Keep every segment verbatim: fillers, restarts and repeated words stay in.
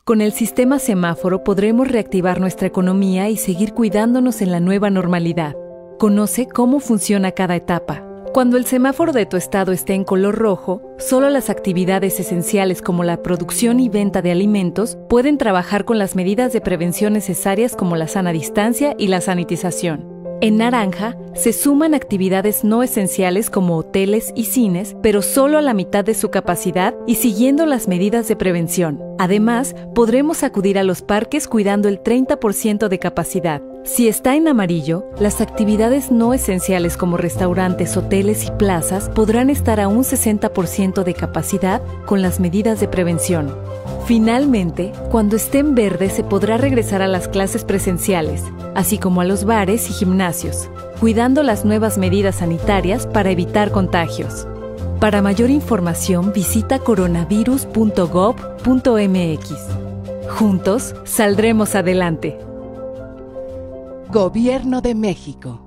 Con el sistema semáforo podremos reactivar nuestra economía y seguir cuidándonos en la nueva normalidad. Conoce cómo funciona cada etapa. Cuando el semáforo de tu estado esté en color rojo, solo las actividades esenciales como la producción y venta de alimentos pueden trabajar con las medidas de prevención necesarias como la sana distancia y la sanitización. En naranja, se suman actividades no esenciales como hoteles y cines, pero solo a la mitad de su capacidad y siguiendo las medidas de prevención. Además, podremos acudir a los parques cuidando el treinta por ciento de capacidad. Si está en amarillo, las actividades no esenciales como restaurantes, hoteles y plazas podrán estar a un sesenta por ciento de capacidad con las medidas de prevención. Finalmente, cuando esté en verde se podrá regresar a las clases presenciales, así como a los bares y gimnasios, cuidando las nuevas medidas sanitarias para evitar contagios. Para mayor información visita coronavirus punto gob punto mx. Juntos saldremos adelante. Gobierno de México.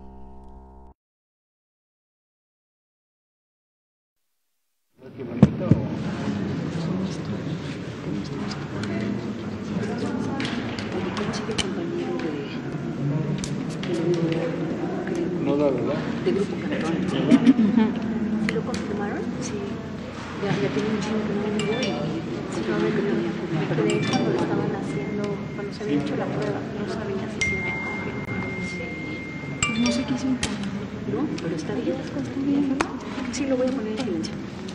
No, la verdad. De Grupo Cantón. Uh-huh. ¿Sí lo confirmaron? Sí. Ya, ya tiene un chingo que no venía y se no me tenía confirmado. De hecho, cuando lo estaban haciendo, cuando se había hecho la prueba, no sabía si se iba a confirmar. Sí. Pues no sé qué hizo. No, pero está bien. ¿Está bien? Sí, lo voy a poner en silencio.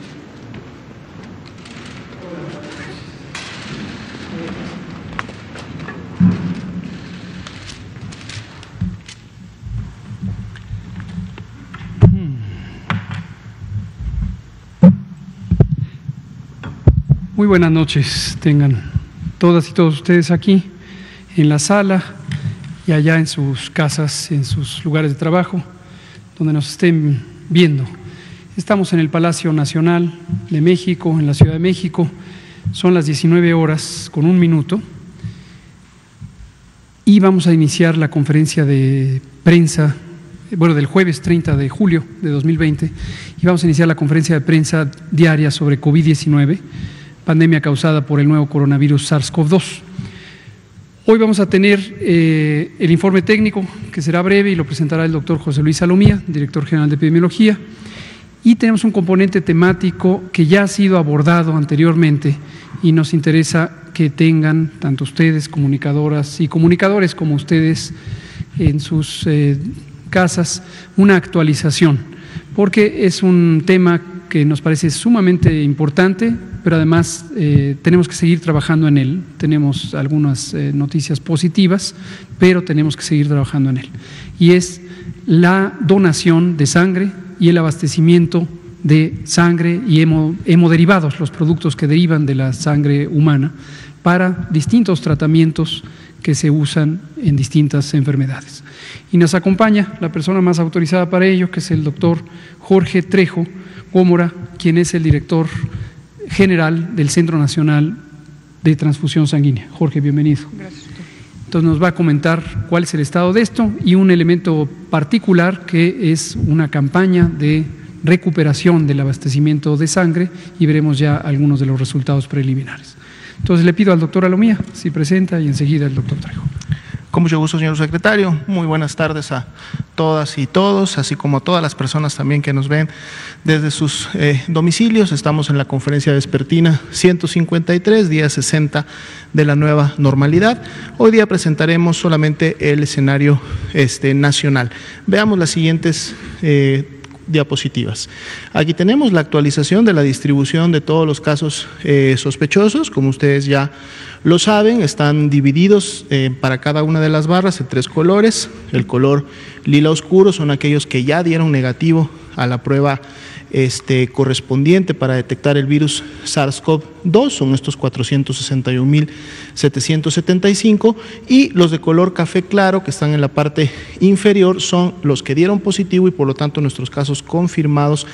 Muy buenas noches, tengan todas y todos ustedes aquí en la sala y allá en sus casas, en sus lugares de trabajo, donde nos estén viendo. Estamos en el Palacio Nacional de México, en la Ciudad de México, son las diecinueve horas con un minuto y vamos a iniciar la conferencia de prensa, bueno, del jueves treinta de julio de dos mil veinte, y vamos a iniciar la conferencia de prensa diaria sobre COVID diecinueve, pandemia causada por el nuevo coronavirus SARS CoV dos. Hoy vamos a tener eh, el informe técnico, que será breve y lo presentará el doctor José Luis Salomía, director general de epidemiología, y tenemos un componente temático que ya ha sido abordado anteriormente y nos interesa que tengan, tanto ustedes, comunicadoras y comunicadores como ustedes en sus eh, casas, una actualización, porque es un tema que nos parece sumamente importante, pero además eh, tenemos que seguir trabajando en él. Tenemos algunas eh, noticias positivas, pero tenemos que seguir trabajando en él. Y es la donación de sangre y el abastecimiento de sangre y hemo, hemoderivados, los productos que derivan de la sangre humana, para distintos tratamientos que se usan en distintas enfermedades. Y nos acompaña la persona más autorizada para ello, que es el doctor Jorge Trejo Gómora, quien es el director general del Centro Nacional de Transfusión Sanguínea. Jorge, bienvenido. Gracias. Entonces nos va a comentar cuál es el estado de esto y un elemento particular que es una campaña de recuperación del abastecimiento de sangre, y veremos ya algunos de los resultados preliminares. Entonces le pido al doctor Alomía si presenta, y enseguida el doctor Trejo. Con mucho gusto, señor secretario. Muy buenas tardes a todas y todos, así como a todas las personas también que nos ven desde sus eh, domicilios. Estamos en la conferencia vespertina ciento cincuenta y tres, día sesenta de la nueva normalidad. Hoy día presentaremos solamente el escenario este, nacional. Veamos las siguientes eh, diapositivas. Aquí tenemos la actualización de la distribución de todos los casos eh, sospechosos. Como ustedes ya lo saben, están divididos eh, para cada una de las barras en tres colores. El color lila oscuro son aquellos que ya dieron negativo a la prueba este, correspondiente para detectar el virus SARS CoV dos, son estos cuatrocientos sesenta y un mil setecientos setenta y cinco, y los de color café claro, que están en la parte inferior, son los que dieron positivo y por lo tanto nuestros casos confirmados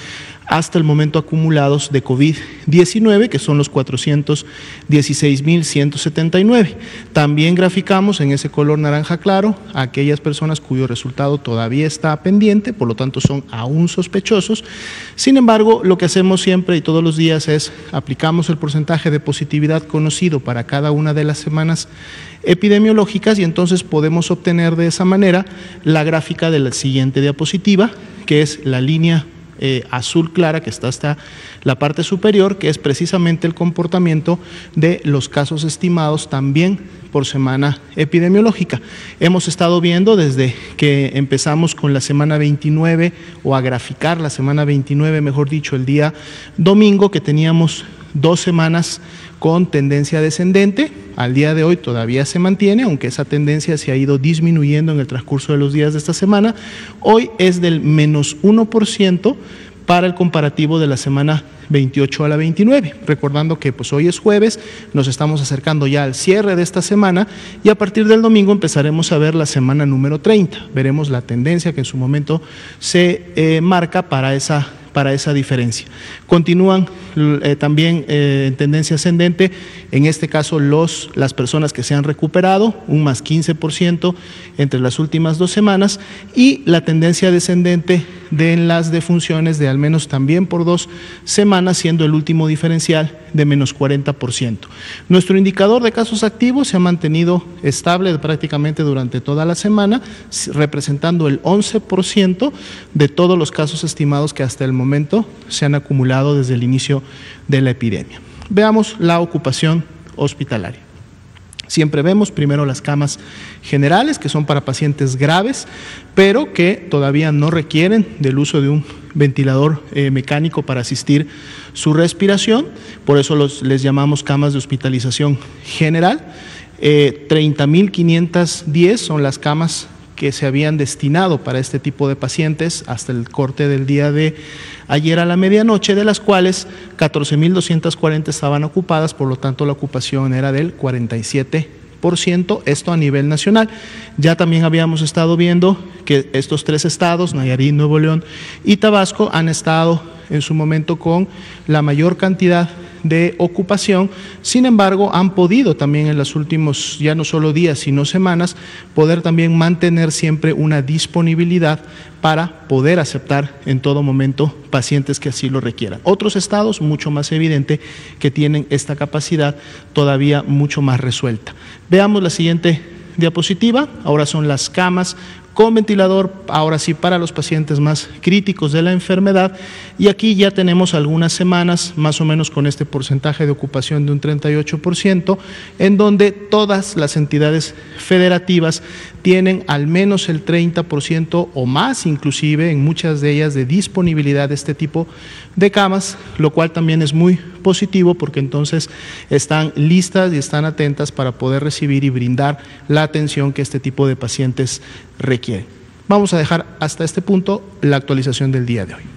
hasta el momento acumulados de COVID diecinueve, que son los cuatrocientos dieciséis mil ciento setenta y nueve. También graficamos en ese color naranja claro a aquellas personas cuyo resultado todavía está pendiente, por lo tanto son aún sospechosos. Sin embargo, lo que hacemos siempre y todos los días es aplicamos el porcentaje de positividad conocido para cada una de las semanas epidemiológicas y entonces podemos obtener de esa manera la gráfica de la siguiente diapositiva, que es la línea eh, azul clara que está hasta la parte superior, que es precisamente el comportamiento de los casos estimados también por semana epidemiológica. Hemos estado viendo desde que empezamos con la semana veintinueve o a graficar la semana veintinueve, mejor dicho, el día domingo, que teníamos dos semanas con tendencia descendente. Al día de hoy todavía se mantiene, aunque esa tendencia se ha ido disminuyendo en el transcurso de los días de esta semana. Hoy es del menos uno por ciento para el comparativo de la semana veintiocho a la veintinueve, recordando que pues hoy es jueves, nos estamos acercando ya al cierre de esta semana y a partir del domingo empezaremos a ver la semana número treinta, veremos la tendencia que en su momento se eh, marca para esa para esa diferencia. Continúan eh, también eh, en tendencia ascendente, en este caso los, las personas que se han recuperado, un más quince por ciento entre las últimas dos semanas, y la tendencia descendente de las defunciones de al menos también por dos semanas, siendo el último diferencial de menos cuarenta por ciento. Nuestro indicador de casos activos se ha mantenido estable prácticamente durante toda la semana, representando el once por ciento de todos los casos estimados que hasta el momento se han acumulado desde el inicio de la epidemia. Veamos la ocupación hospitalaria. Siempre vemos primero las camas generales, que son para pacientes graves, pero que todavía no requieren del uso de un ventilador eh, mecánico para asistir su respiración, por eso los, les llamamos camas de hospitalización general. Eh, treinta mil quinientas diez son las camas que se habían destinado para este tipo de pacientes hasta el corte del día de ayer a la medianoche, de las cuales catorce mil doscientas cuarenta estaban ocupadas, por lo tanto la ocupación era del cuarenta y siete por ciento, esto a nivel nacional. Ya también habíamos estado viendo que estos tres estados, Nayarit, Nuevo León y Tabasco, han estado en su momento con la mayor cantidad de ocupación. Sin embargo, han podido también en los últimos, ya no solo días, sino semanas, poder también mantener siempre una disponibilidad para poder aceptar en todo momento pacientes que así lo requieran. Otros estados, mucho más evidente, que tienen esta capacidad todavía mucho más resuelta. Veamos la siguiente diapositiva. Ahora son las camas con ventilador, ahora sí para los pacientes más críticos de la enfermedad, y aquí ya tenemos algunas semanas más o menos con este porcentaje de ocupación de un treinta y ocho por ciento, en donde todas las entidades federativas tienen al menos el treinta por ciento o más, inclusive en muchas de ellas, de disponibilidad de este tipo de camas, lo cual también es muy positivo porque entonces están listas y están atentas para poder recibir y brindar la atención que este tipo de pacientes requieren. Vamos a dejar hasta este punto la actualización del día de hoy.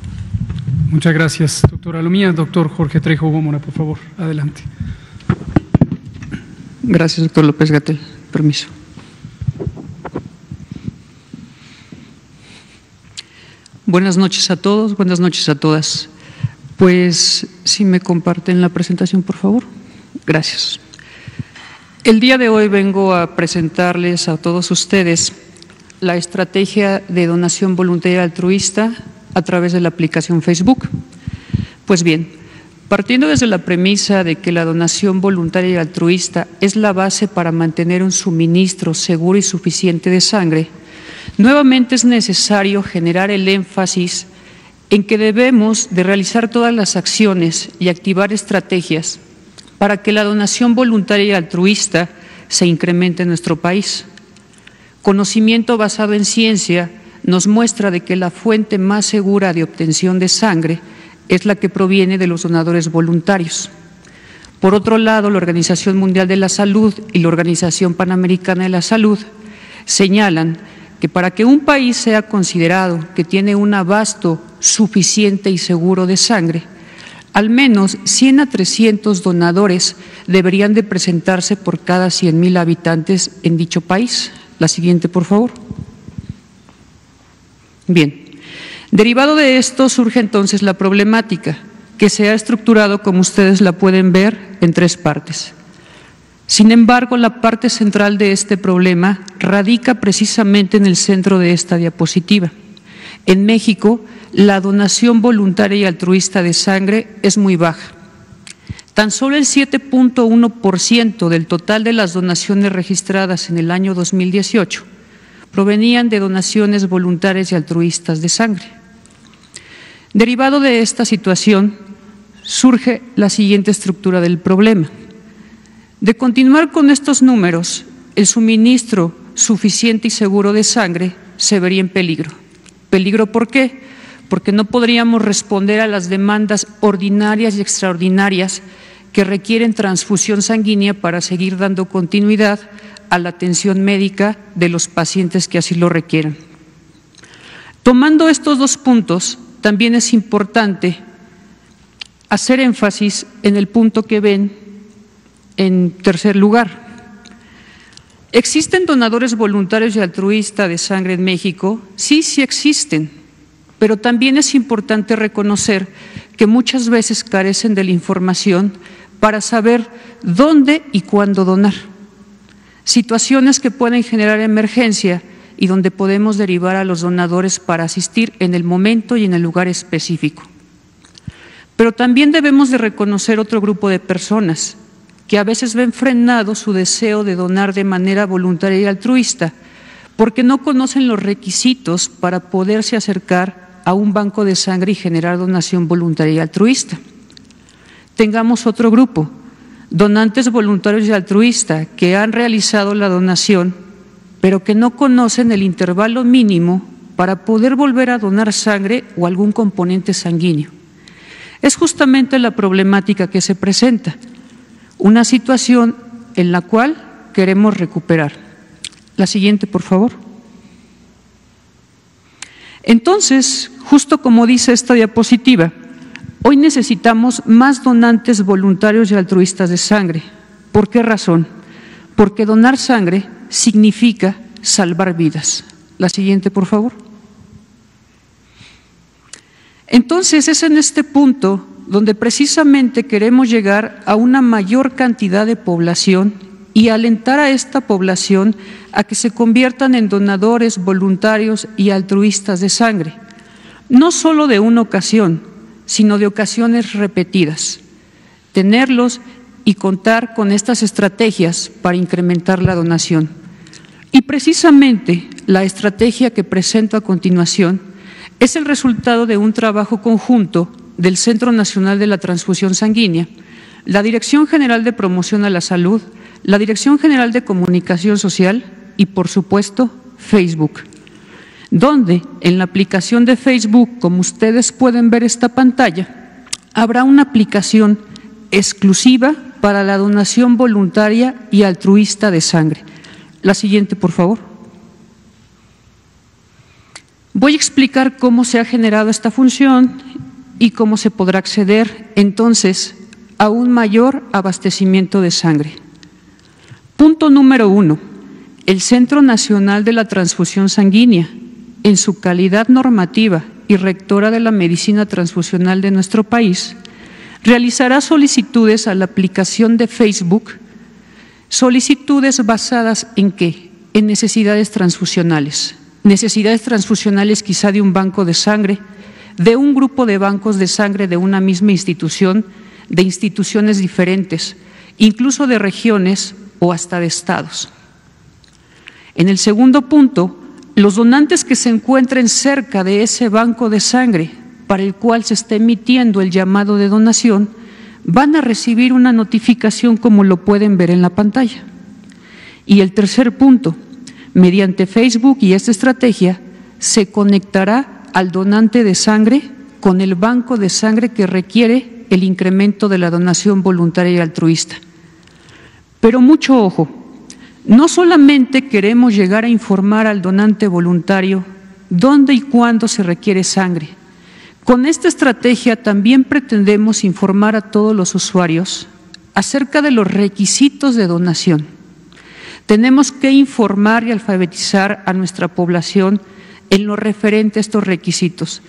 Muchas gracias, doctora Lomía. Doctor Jorge Trejo Gómora, por favor, adelante. Gracias, doctor López-Gatell. Permiso. Buenas noches a todos, buenas noches a todas. Pues, si me comparten la presentación, por favor. Gracias. El día de hoy vengo a presentarles a todos ustedes la estrategia de donación voluntaria altruista a través de la aplicación Facebook. Pues bien, partiendo desde la premisa de que la donación voluntaria y altruista es la base para mantener un suministro seguro y suficiente de sangre, nuevamente es necesario generar el énfasis en que debemos de realizar todas las acciones y activar estrategias para que la donación voluntaria y altruista se incremente en nuestro país. Conocimiento basado en ciencia nos muestra de que la fuente más segura de obtención de sangre es la que proviene de los donadores voluntarios. Por otro lado, la Organización Mundial de la Salud y la Organización Panamericana de la Salud señalan que para que un país sea considerado que tiene un abasto suficiente y seguro de sangre, al menos cien a trescientos donadores deberían de presentarse por cada cien mil habitantes en dicho país. La siguiente, por favor. Bien, Derivado de esto surge entonces la problemática, que se ha estructurado, como ustedes la pueden ver, en tres partes. Sin embargo, la parte central de este problema radica precisamente en el centro de esta diapositiva. En México, la donación voluntaria y altruista de sangre es muy baja. Tan solo el siete punto uno por ciento del total de las donaciones registradas en el año dos mil dieciocho provenían de donaciones voluntarias y altruistas de sangre. Derivado de esta situación, surge la siguiente estructura del problema. De continuar con estos números, el suministro suficiente y seguro de sangre se vería en peligro. ¿Peligro por qué? Porque no podríamos responder a las demandas ordinarias y extraordinarias que requieren transfusión sanguínea para seguir dando continuidad a la atención médica de los pacientes que así lo requieran. Tomando estos dos puntos, también es importante hacer énfasis en el punto que ven en tercer lugar. ¿Existen donadores voluntarios y altruistas de sangre en México? Sí, sí existen, pero también es importante reconocer que muchas veces carecen de la información para saber dónde y cuándo donar. Situaciones que pueden generar emergencia y donde podemos derivar a los donadores para asistir en el momento y en el lugar específico. Pero también debemos de reconocer otro grupo de personas que a veces ven frenado su deseo de donar de manera voluntaria y altruista porque no conocen los requisitos para poderse acercar a un banco de sangre y generar donación voluntaria y altruista. Tengamos otro grupo, donantes voluntarios y altruistas que han realizado la donación, pero que no conocen el intervalo mínimo para poder volver a donar sangre o algún componente sanguíneo. Es justamente la problemática que se presenta, una situación en la cual queremos recuperar. La siguiente, por favor. Entonces, justo como dice esta diapositiva, hoy necesitamos más donantes voluntarios y altruistas de sangre. ¿Por qué razón? Porque donar sangre significa salvar vidas. La siguiente, por favor. Entonces, es en este punto donde precisamente queremos llegar a una mayor cantidad de población y alentar a esta población a que se conviertan en donadores voluntarios y altruistas de sangre, no solo de una ocasión, sino de ocasiones repetidas. Tenerlos y contar con estas estrategias para incrementar la donación. Y precisamente la estrategia que presento a continuación es el resultado de un trabajo conjunto del Centro Nacional de la Transfusión Sanguínea, la Dirección General de Promoción a la Salud, la Dirección General de Comunicación Social y, por supuesto, Facebook, donde en la aplicación de Facebook, como ustedes pueden ver esta pantalla, habrá una aplicación exclusiva para la donación voluntaria y altruista de sangre. La siguiente, por favor. Voy a explicar cómo se ha generado esta función y cómo se podrá acceder entonces a un mayor abastecimiento de sangre. Punto número uno, el Centro Nacional de la Transfusión Sanguínea, en su calidad normativa y rectora de la medicina transfusional de nuestro país, realizará solicitudes a la aplicación de Facebook, solicitudes basadas en ¿qué? En necesidades transfusionales, necesidades transfusionales quizá de un banco de sangre, de un grupo de bancos de sangre de una misma institución, de instituciones diferentes, incluso de regiones o hasta de estados. En el segundo punto, los donantes que se encuentren cerca de ese banco de sangre para el cual se está emitiendo el llamado de donación, van a recibir una notificación como lo pueden ver en la pantalla. Y el tercer punto, mediante Facebook y esta estrategia, se conectará al donante de sangre con el banco de sangre que requiere el incremento de la donación voluntaria y altruista. Pero mucho ojo, no solamente queremos llegar a informar al donante voluntario dónde y cuándo se requiere sangre. Con esta estrategia también pretendemos informar a todos los usuarios acerca de los requisitos de donación. Tenemos que informar y alfabetizar a nuestra población en lo referente a estos requisitos.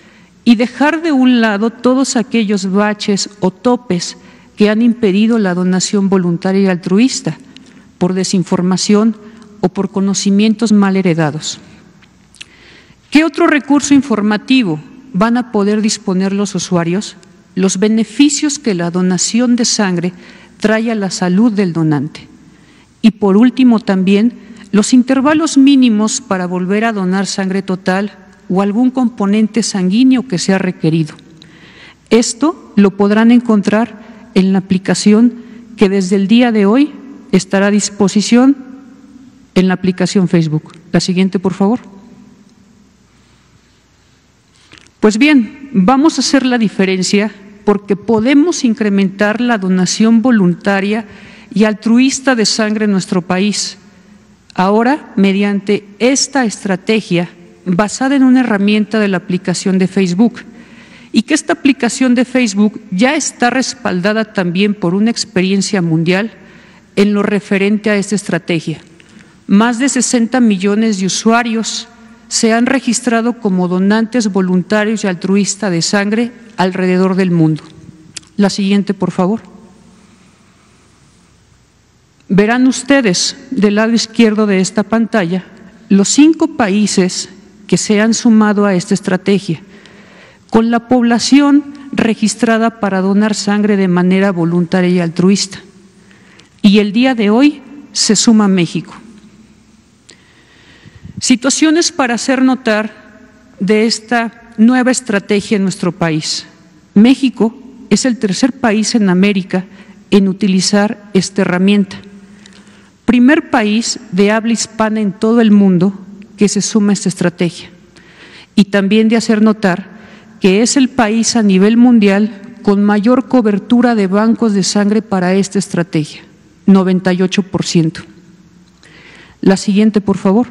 y dejar de un lado todos aquellos baches o topes que han impedido la donación voluntaria y altruista por desinformación o por conocimientos mal heredados. ¿Qué otro recurso informativo van a poder disponer los usuarios? Los beneficios que la donación de sangre trae a la salud del donante. Y por último también, los intervalos mínimos para volver a donar sangre total o algún componente sanguíneo que sea requerido. Esto lo podrán encontrar en la aplicación que desde el día de hoy estará a disposición en la aplicación Facebook. La siguiente, por favor. Pues bien, vamos a hacer la diferencia porque podemos incrementar la donación voluntaria y altruista de sangre en nuestro país. Ahora, mediante esta estrategia basada en una herramienta de la aplicación de Facebook, y que esta aplicación de Facebook ya está respaldada también por una experiencia mundial en lo referente a esta estrategia. Más de sesenta millones de usuarios se han registrado como donantes voluntarios y altruistas de sangre alrededor del mundo. La siguiente, por favor. Verán ustedes del lado izquierdo de esta pantalla los cinco países que se han sumado a esta estrategia, con la población registrada para donar sangre de manera voluntaria y altruista. Y el día de hoy se suma México. Situaciones para hacer notar de esta nueva estrategia en nuestro país. México es el tercer país en América en utilizar esta herramienta. Primer país de habla hispana en todo el mundo que se suma a esta estrategia. Y también de hacer notar que es el país a nivel mundial con mayor cobertura de bancos de sangre para esta estrategia, noventa y ocho por ciento. La siguiente, por favor.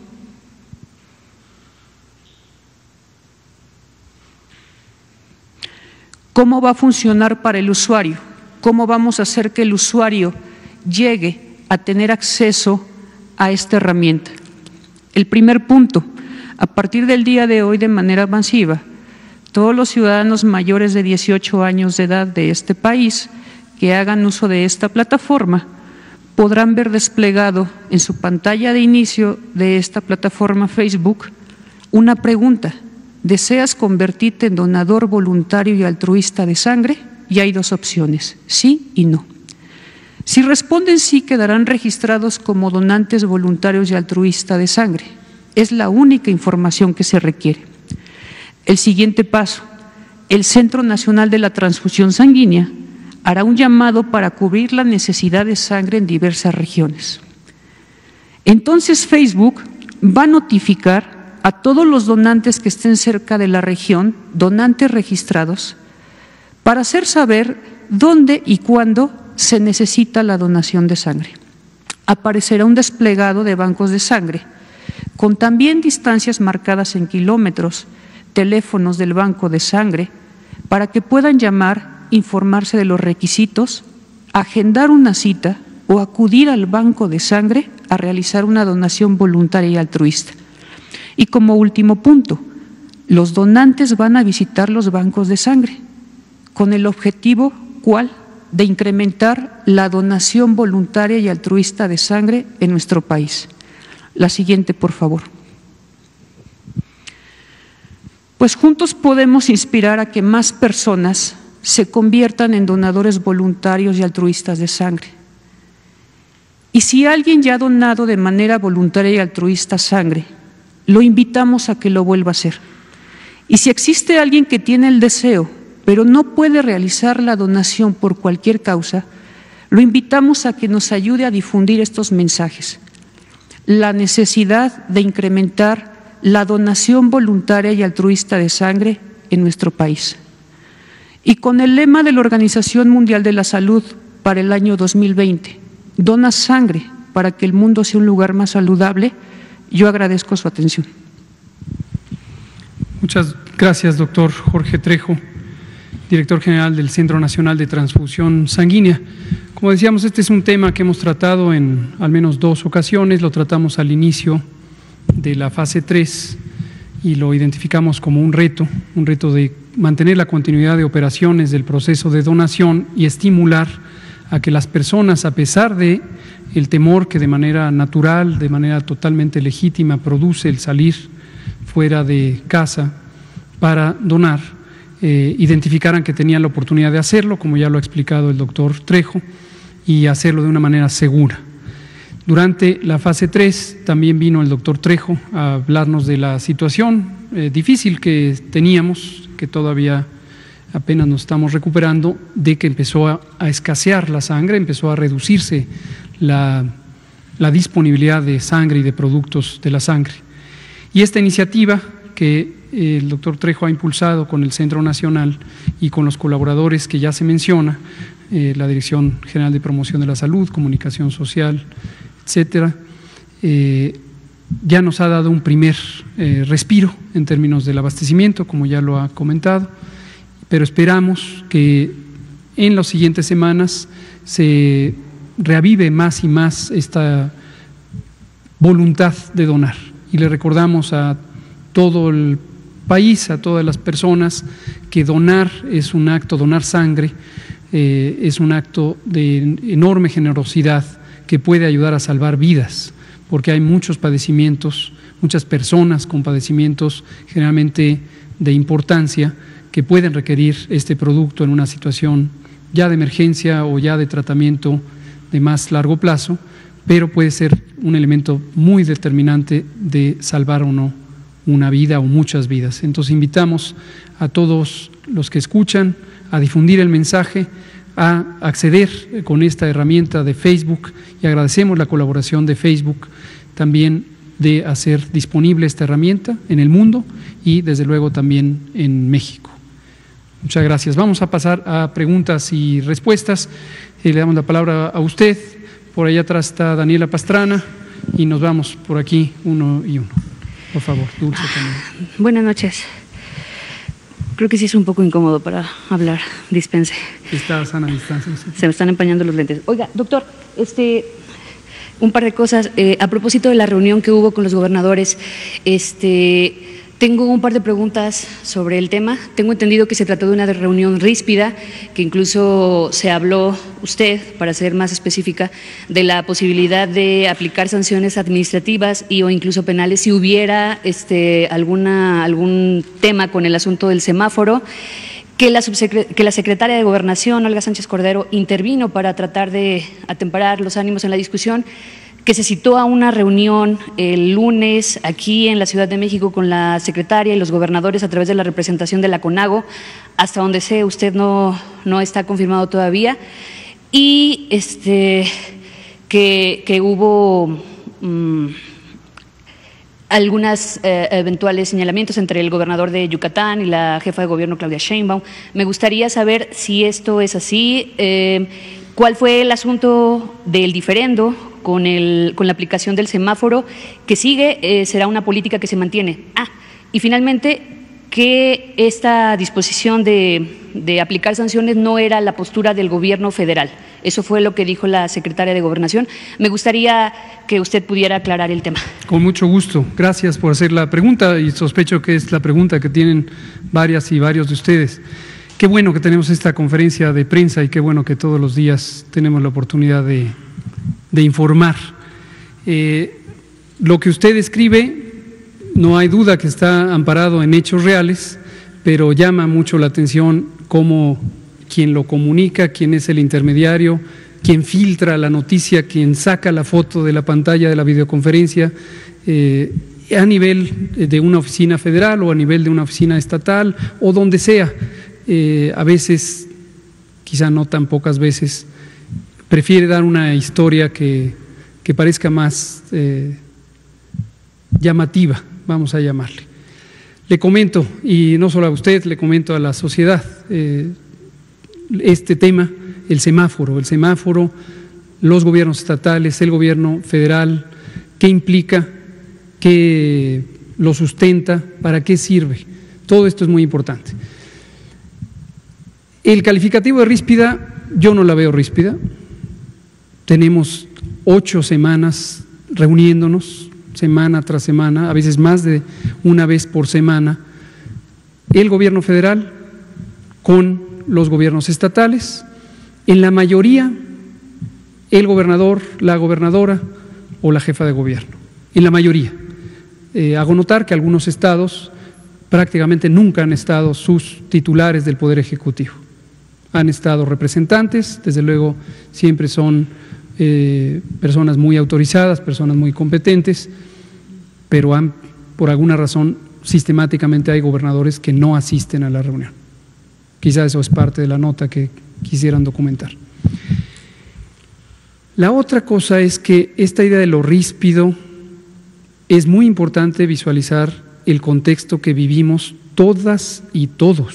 ¿Cómo va a funcionar para el usuario? ¿Cómo vamos a hacer que el usuario llegue a tener acceso a esta herramienta? El primer punto, a partir del día de hoy de manera masiva, todos los ciudadanos mayores de dieciocho años de edad de este país que hagan uso de esta plataforma podrán ver desplegado en su pantalla de inicio de esta plataforma Facebook una pregunta: ¿deseas convertirte en donador voluntario y altruista de sangre? Y hay dos opciones, sí y no. Si responden sí, quedarán registrados como donantes voluntarios y altruistas de sangre. Es la única información que se requiere. El siguiente paso, el Centro Nacional de la Transfusión Sanguínea hará un llamado para cubrir la necesidad de sangre en diversas regiones. Entonces Facebook va a notificar a todos los donantes que estén cerca de la región, donantes registrados, para hacer saber dónde y cuándo se necesita la donación de sangre. Aparecerá un desplegado de bancos de sangre, con también distancias marcadas en kilómetros, teléfonos del banco de sangre, para que puedan llamar, informarse de los requisitos, agendar una cita o acudir al banco de sangre a realizar una donación voluntaria y altruista. Y como último punto, los donantes van a visitar los bancos de sangre, con el objetivo, ¿cuál?, de incrementar la donación voluntaria y altruista de sangre en nuestro país. La siguiente, por favor. Pues juntos podemos inspirar a que más personas se conviertan en donadores voluntarios y altruistas de sangre. Y si alguien ya ha donado de manera voluntaria y altruista sangre, lo invitamos a que lo vuelva a hacer. Y si existe alguien que tiene el deseo, pero no puede realizar la donación por cualquier causa, lo invitamos a que nos ayude a difundir estos mensajes. La necesidad de incrementar la donación voluntaria y altruista de sangre en nuestro país. Y con el lema de la Organización Mundial de la Salud para el año dos mil veinte, dona sangre para que el mundo sea un lugar más saludable, yo agradezco su atención. Muchas gracias, doctor Jorge Trejo, director general del Centro Nacional de Transfusión Sanguínea. Como decíamos, este es un tema que hemos tratado en al menos dos ocasiones, lo tratamos al inicio de la fase tres y lo identificamos como un reto, un reto de mantener la continuidad de operaciones del proceso de donación y estimular a que las personas, a pesar de el temor que de manera natural, de manera totalmente legítima produce el salir fuera de casa para donar, eh, identificaran que tenían la oportunidad de hacerlo, como ya lo ha explicado el doctor Trejo, y hacerlo de una manera segura. Durante la fase tres también vino el doctor Trejo a hablarnos de la situación eh, difícil que teníamos, que todavía apenas nos estamos recuperando, de que empezó a, a escasear la sangre, empezó a reducirse la, la disponibilidad de sangre y de productos de la sangre. Y esta iniciativa que eh, el doctor Trejo ha impulsado con el Centro Nacional y con los colaboradores que ya se menciona, eh, la Dirección General de Promoción de la Salud, Comunicación Social, etcétera, eh, ya nos ha dado un primer eh, respiro en términos del abastecimiento, como ya lo ha comentado, pero esperamos que en las siguientes semanas se reavive más y más esta voluntad de donar. Y le recordamos a todo el país, a todas las personas, que donar es un acto, donar sangre eh, es un acto de enorme generosidad que puede ayudar a salvar vidas, porque hay muchos padecimientos, muchas personas con padecimientos generalmente de importancia que pueden requerir este producto en una situación ya de emergencia o ya de tratamiento de más largo plazo, pero puede ser un elemento muy determinante de salvar o no una vida o muchas vidas. Entonces invitamos a todos los que escuchan a difundir el mensaje, a acceder con esta herramienta de Facebook, y agradecemos la colaboración de Facebook también de hacer disponible esta herramienta en el mundo y desde luego también en México. Muchas gracias. Vamos a pasar a preguntas y respuestas. Eh, le damos la palabra a usted. Por allá atrás está Daniela Pastrana y nos vamos por aquí uno y uno. Por favor, Dulce también. Buenas noches. Creo que sí es un poco incómodo para hablar, dispense. Está a sana distancia. Se me están empañando los lentes. Oiga, doctor, este, un par de cosas. Eh, a propósito de la reunión que hubo con los gobernadores, este, tengo un par de preguntas sobre el tema. Tengo entendido que se trató de una reunión ríspida, que incluso se habló, usted, para ser más específica, de la posibilidad de aplicar sanciones administrativas y o incluso penales si hubiera este, alguna, algún tema con el asunto del semáforo, que la, que la secretaria de Gobernación, Olga Sánchez Cordero, intervino para tratar de atemperar los ánimos en la discusión, que se citó a una reunión el lunes aquí en la Ciudad de México con la secretaria y los gobernadores a través de la representación de la CONAGO, hasta donde sé usted no, no está confirmado todavía, y este, que, que hubo mmm, algunas eh, eventuales señalamientos entre el gobernador de Yucatán y la jefa de gobierno Claudia Sheinbaum. Me gustaría saber si esto es así, eh, cuál fue el asunto del diferendo con, el, con la aplicación del semáforo que sigue, eh, será una política que se mantiene. Ah, y finalmente, que esta disposición de, de aplicar sanciones no era la postura del gobierno federal. Eso fue lo que dijo la secretaria de Gobernación. Me gustaría que usted pudiera aclarar el tema. Con mucho gusto. Gracias por hacer la pregunta y sospecho que es la pregunta que tienen varias y varios de ustedes. Qué bueno que tenemos esta conferencia de prensa y qué bueno que todos los días tenemos la oportunidad de, de informar. Eh, lo que usted escribe, no hay duda que está amparado en hechos reales, pero llama mucho la atención cómo quien lo comunica, quién es el intermediario, quien filtra la noticia, quien saca la foto de la pantalla de la videoconferencia, eh, a nivel de una oficina federal o a nivel de una oficina estatal o donde sea. Eh, a veces, quizá no tan pocas veces, prefiere dar una historia que, que parezca más eh, llamativa, vamos a llamarle. Le comento, y no solo a usted, le comento a la sociedad, eh, este tema, el semáforo, el semáforo, los gobiernos estatales, el gobierno federal, qué implica, qué lo sustenta, para qué sirve. Todo esto es muy importante. El calificativo de ríspida, yo no la veo ríspida. Tenemos ocho semanas reuniéndonos, semana tras semana, a veces más de una vez por semana, el gobierno federal con los gobiernos estatales, en la mayoría el gobernador, la gobernadora o la jefa de gobierno, en la mayoría. Eh, hago notar que algunos estados prácticamente nunca han estado sus titulares del Poder Ejecutivo. Han estado representantes, desde luego siempre son eh, personas muy autorizadas, personas muy competentes, pero han, por alguna razón, sistemáticamente hay gobernadores que no asisten a la reunión. Quizá eso es parte de la nota que quisieran documentar. La otra cosa es que esta idea de lo ríspido es muy importante visualizar el contexto que vivimos todas y todos.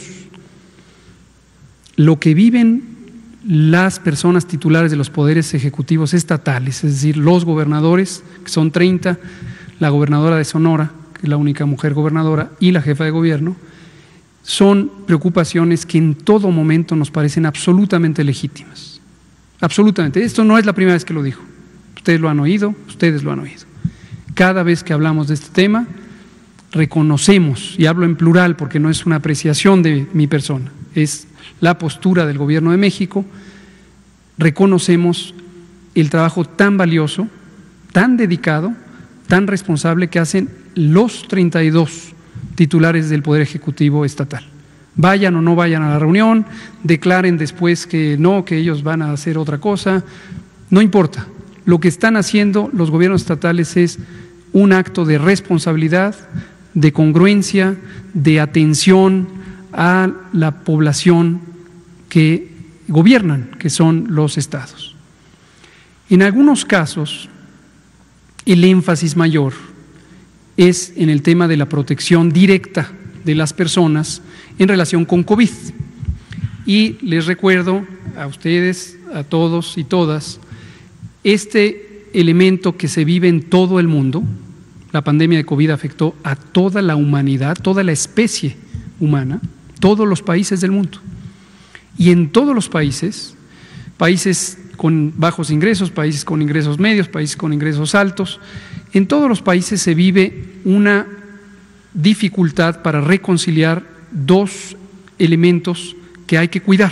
Lo que viven las personas titulares de los poderes ejecutivos estatales, es decir, los gobernadores, que son treinta, la gobernadora de Sonora, que es la única mujer gobernadora, y la jefa de gobierno, son preocupaciones que en todo momento nos parecen absolutamente legítimas. Absolutamente. Esto no es la primera vez que lo digo. Ustedes lo han oído, ustedes lo han oído. Cada vez que hablamos de este tema, reconocemos, y hablo en plural porque no es una apreciación de mi persona, es la postura del Gobierno de México, reconocemos el trabajo tan valioso, tan dedicado, tan responsable que hacen los treinta y dos titulares del Poder Ejecutivo estatal. Vayan o no vayan a la reunión, declaren después que no, que ellos van a hacer otra cosa, no importa. Lo que están haciendo los gobiernos estatales es un acto de responsabilidad, de congruencia, de atención a la población que gobiernan, que son los estados. En algunos casos, el énfasis mayor es en el tema de la protección directa de las personas en relación con COVID. Y les recuerdo a ustedes, a todos y todas, este elemento que se vive en todo el mundo. La pandemia de COVID afectó a toda la humanidad, toda la especie humana, todos los países del mundo. Y en todos los países, países con bajos ingresos, países con ingresos medios, países con ingresos altos, en todos los países se vive una dificultad para reconciliar dos elementos que hay que cuidar: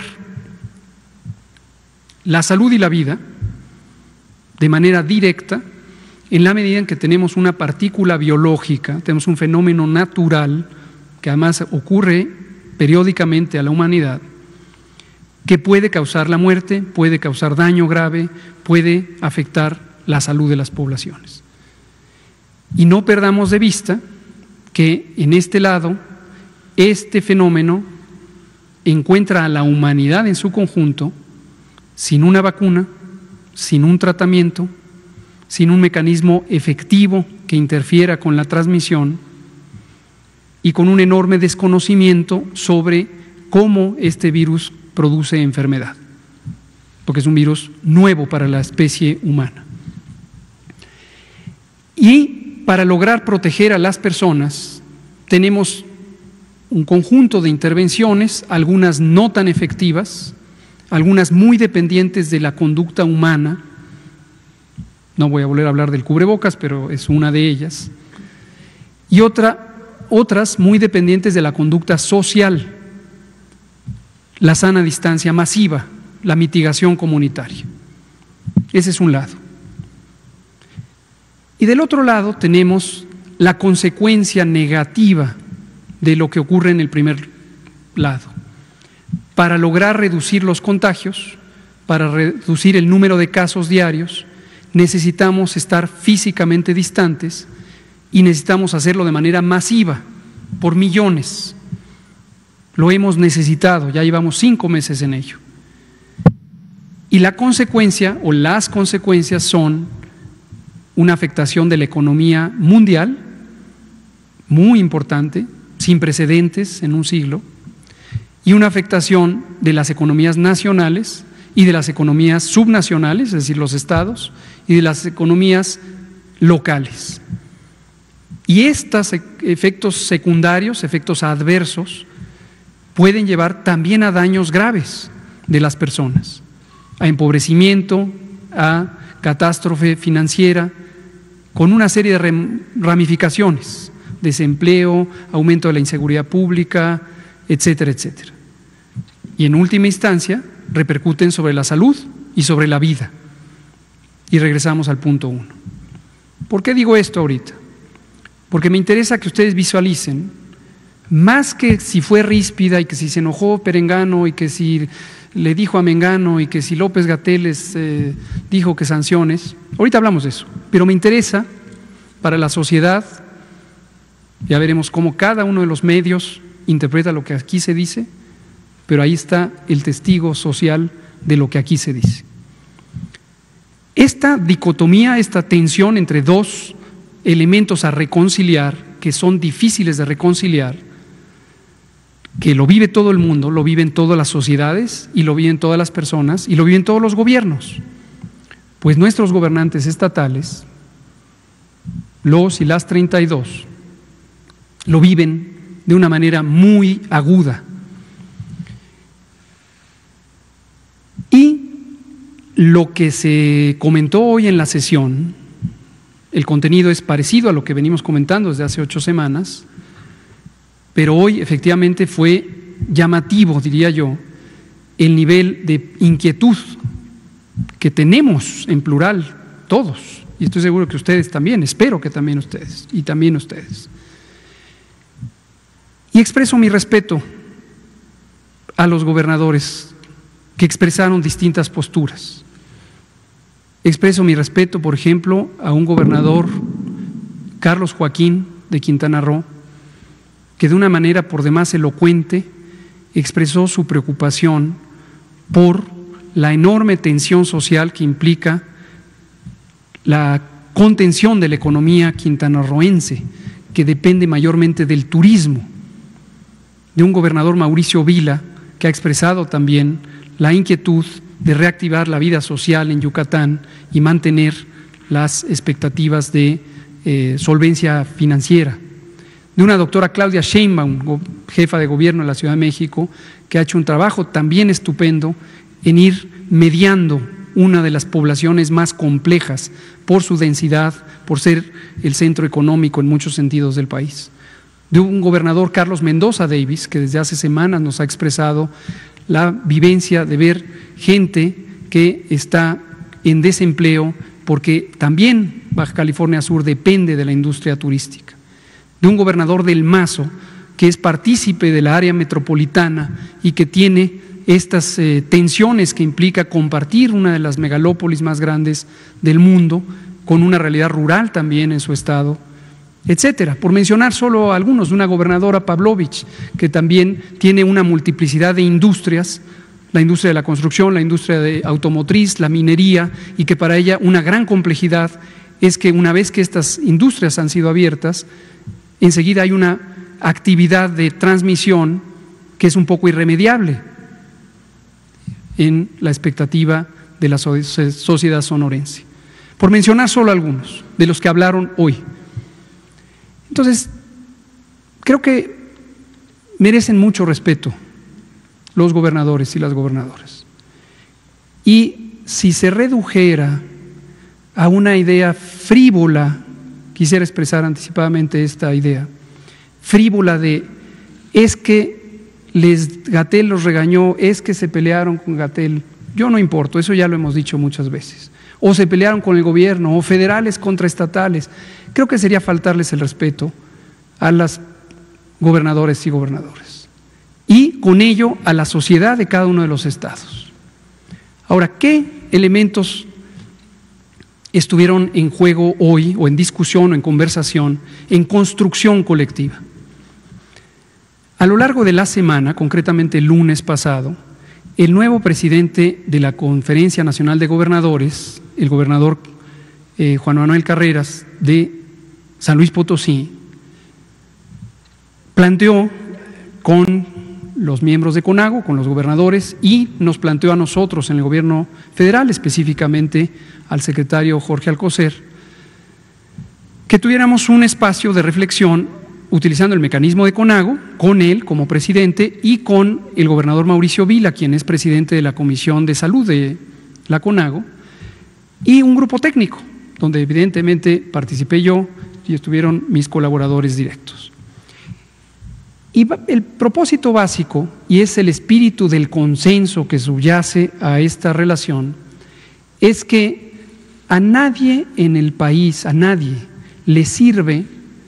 la salud y la vida, de manera directa, en la medida en que tenemos una partícula biológica, tenemos un fenómeno natural que además ocurre periódicamente a la humanidad, que puede causar la muerte, puede causar daño grave, puede afectar la salud de las poblaciones. Y no perdamos de vista que en este lado, este fenómeno encuentra a la humanidad en su conjunto sin una vacuna, sin un tratamiento, sin un mecanismo efectivo que interfiera con la transmisión y con un enorme desconocimiento sobre cómo este virus produce enfermedad, porque es un virus nuevo para la especie humana. Y para lograr proteger a las personas, tenemos un conjunto de intervenciones, algunas no tan efectivas, algunas muy dependientes de la conducta humana. No voy a volver a hablar del cubrebocas, pero es una de ellas. Y otra, otras muy dependientes de la conducta social, la sana distancia masiva, la mitigación comunitaria. Ese es un lado. Y del otro lado tenemos la consecuencia negativa de lo que ocurre en el primer lado. Para lograr reducir los contagios, para reducir el número de casos diarios, necesitamos estar físicamente distantes y necesitamos hacerlo de manera masiva, por millones. Lo hemos necesitado, ya llevamos cinco meses en ello. Y la consecuencia o las consecuencias son una afectación de la economía mundial muy importante, sin precedentes en un siglo, y una afectación de las economías nacionales y de las economías subnacionales, es decir, los estados, y de las economías locales. Y estos efectos secundarios, efectos adversos, pueden llevar también a daños graves de las personas, a empobrecimiento, a catástrofe financiera, con una serie de ramificaciones: desempleo, aumento de la inseguridad pública, etcétera, etcétera. Y en última instancia repercuten sobre la salud y sobre la vida. Y regresamos al punto uno. ¿Por qué digo esto ahorita? Porque me interesa que ustedes visualicen, más que si fue ríspida y que si se enojó Perengano y que si le dijo a Mengano y que si López-Gatell les eh, dijo que sanciones, ahorita hablamos de eso, pero me interesa para la sociedad, ya veremos cómo cada uno de los medios interpreta lo que aquí se dice, pero ahí está el testigo social de lo que aquí se dice. Esta dicotomía, esta tensión entre dos elementos a reconciliar, que son difíciles de reconciliar, que lo vive todo el mundo, lo viven todas las sociedades y lo viven todas las personas y lo viven todos los gobiernos, pues nuestros gobernantes estatales, los y las treinta y dos, lo viven de una manera muy aguda. Y lo que se comentó hoy en la sesión, el contenido es parecido a lo que venimos comentando desde hace ocho semanas, pero hoy efectivamente fue llamativo, diría yo, el nivel de inquietud que tenemos en plural todos, y estoy seguro que ustedes también, espero que también ustedes, y también ustedes. Y expreso mi respeto a los gobernadores que expresaron distintas posturas. Expreso mi respeto, por ejemplo, a un gobernador, Carlos Joaquín de Quintana Roo, que de una manera por demás elocuente expresó su preocupación por la enorme tensión social que implica la contención de la economía quintanarroense, que depende mayormente del turismo, de un gobernador, Mauricio Vila, que ha expresado también la inquietud de reactivar la vida social en Yucatán y mantener las expectativas de eh, solvencia financiera. De una doctora Claudia Sheinbaum, jefa de gobierno de la Ciudad de México, que ha hecho un trabajo también estupendo en ir mediando una de las poblaciones más complejas por su densidad, por ser el centro económico en muchos sentidos del país. De un gobernador, Carlos Mendoza Davis, que desde hace semanas nos ha expresado la vivencia de ver gente que está en desempleo porque también Baja California Sur depende de la industria turística. De un gobernador del Mazo que es partícipe de la área metropolitana y que tiene estas eh, tensiones que implica compartir una de las megalópolis más grandes del mundo con una realidad rural también en su estado, etcétera. Por mencionar solo algunos, de una gobernadora, Pavlovich, que también tiene una multiplicidad de industrias, la industria de la construcción, la industria de automotriz, la minería, y que para ella una gran complejidad es que una vez que estas industrias han sido abiertas, enseguida hay una actividad de transmisión que es un poco irremediable en la expectativa de la sociedad sonorense. Por mencionar solo algunos de los que hablaron hoy. Entonces, creo que merecen mucho respeto los gobernadores y las gobernadoras. Y si se redujera a una idea frívola, quisiera expresar anticipadamente esta idea, frívola de es que les, Gatell los regañó, es que se pelearon con Gatell, yo no importo, eso ya lo hemos dicho muchas veces, o se pelearon con el gobierno, o federales contra estatales. Creo que sería faltarles el respeto a las gobernadores y gobernadores y con ello a la sociedad de cada uno de los estados. Ahora, ¿qué elementos estuvieron en juego hoy o en discusión o en conversación, en construcción colectiva? A lo largo de la semana, concretamente el lunes pasado, el nuevo presidente de la Conferencia Nacional de Gobernadores, el gobernador eh, Juan Manuel Carreras de San Luis Potosí, planteó con los miembros de CONAGO, con los gobernadores, y nos planteó a nosotros en el gobierno federal, específicamente al secretario Jorge Alcocer, que tuviéramos un espacio de reflexión utilizando el mecanismo de CONAGO, con él como presidente y con el gobernador Mauricio Vila, quien es presidente de la Comisión de Salud de la CONAGO, y un grupo técnico donde evidentemente participé yo y estuvieron mis colaboradores directos. Y el propósito básico, y es el espíritu del consenso que subyace a esta relación, es que a nadie en el país, a nadie, le sirve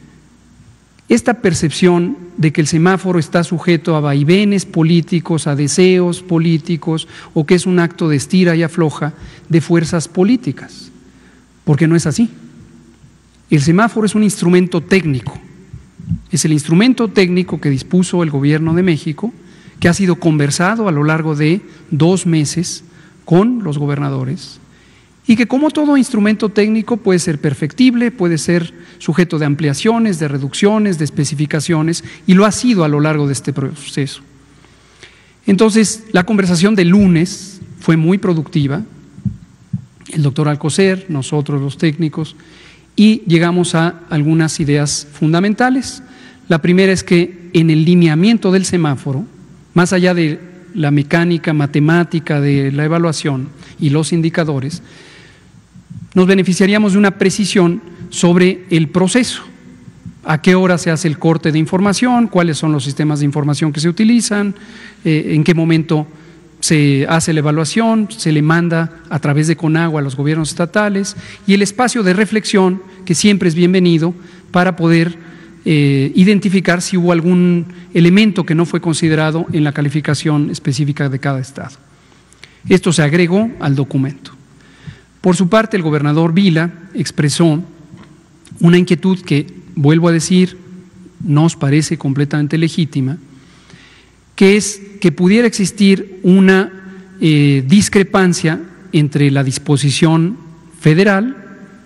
esta percepción de que el semáforo está sujeto a vaivenes políticos, a deseos políticos, o que es un acto de estira y afloja de fuerzas políticas, porque no es así. El semáforo es un instrumento técnico, es el instrumento técnico que dispuso el Gobierno de México, que ha sido conversado a lo largo de dos meses con los gobernadores, y que como todo instrumento técnico puede ser perfectible, puede ser sujeto de ampliaciones, de reducciones, de especificaciones, y lo ha sido a lo largo de este proceso. Entonces, la conversación del lunes fue muy productiva, el doctor Alcocer, nosotros los técnicos, y llegamos a algunas ideas fundamentales. La primera es que en el lineamiento del semáforo, más allá de la mecánica matemática de la evaluación y los indicadores, nos beneficiaríamos de una precisión sobre el proceso, a qué hora se hace el corte de información, cuáles son los sistemas de información que se utilizan, eh, en qué momento se hace la evaluación, se le manda a través de CONAGUA a los gobiernos estatales, y el espacio de reflexión, que siempre es bienvenido para poder eh, identificar si hubo algún elemento que no fue considerado en la calificación específica de cada estado. Esto se agregó al documento. Por su parte, el gobernador Vila expresó una inquietud que, vuelvo a decir, nos parece completamente legítima, que es que pudiera existir una eh, discrepancia entre la disposición federal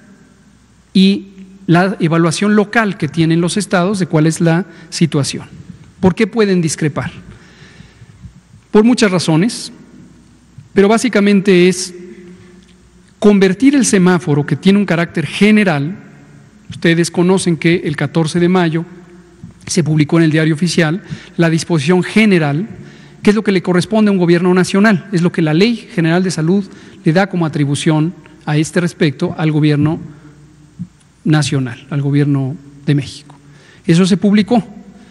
y la evaluación local que tienen los estados de cuál es la situación. ¿Por qué pueden discrepar? Por muchas razones, pero básicamente es convertir el semáforo, que tiene un carácter general. Ustedes conocen que el catorce de mayo se publicó en el Diario Oficial la disposición general, que es lo que le corresponde a un gobierno nacional, es lo que la Ley General de Salud le da como atribución a este respecto al gobierno nacional, al gobierno de México. Eso se publicó,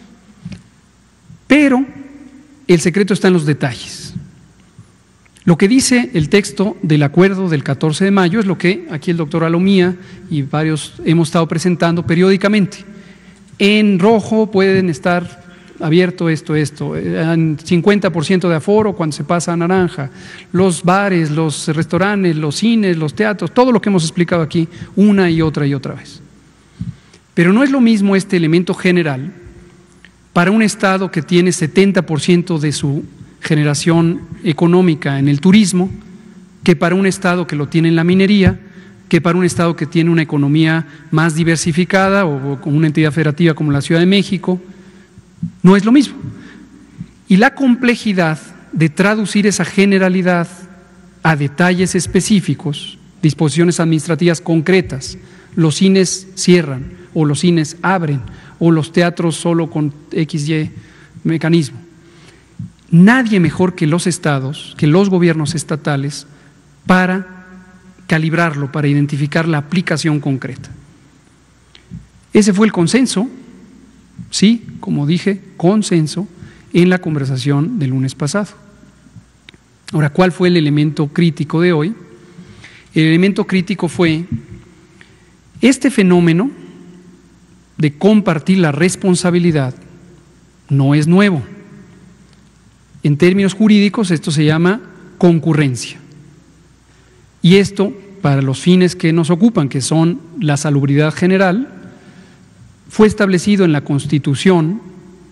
pero el secreto está en los detalles. Lo que dice el texto del acuerdo del catorce de mayo es lo que aquí el doctor Alomía y varios hemos estado presentando periódicamente. En rojo pueden estar abierto esto, esto, en cincuenta por ciento de aforo cuando se pasa a naranja, los bares, los restaurantes, los cines, los teatros, todo lo que hemos explicado aquí una y otra y otra vez. Pero no es lo mismo este elemento general para un estado que tiene setenta por ciento de su generación económica en el turismo, que para un estado que lo tiene en la minería, que para un estado que tiene una economía más diversificada o, o con una entidad federativa como la Ciudad de México. No es lo mismo. Y la complejidad de traducir esa generalidad a detalles específicos, disposiciones administrativas concretas, los cines cierran o los cines abren o los teatros solo con equis ye mecanismo. Nadie mejor que los estados, que los gobiernos estatales, para calibrarlo, para identificar la aplicación concreta. Ese fue el consenso, sí, como dije, consenso en la conversación del lunes pasado. Ahora, ¿cuál fue el elemento crítico de hoy? El elemento crítico fue este fenómeno de compartir la responsabilidad no es nuevo. En términos jurídicos esto se llama concurrencia. Y esto, para los fines que nos ocupan, que son la salubridad general, fue establecido en la Constitución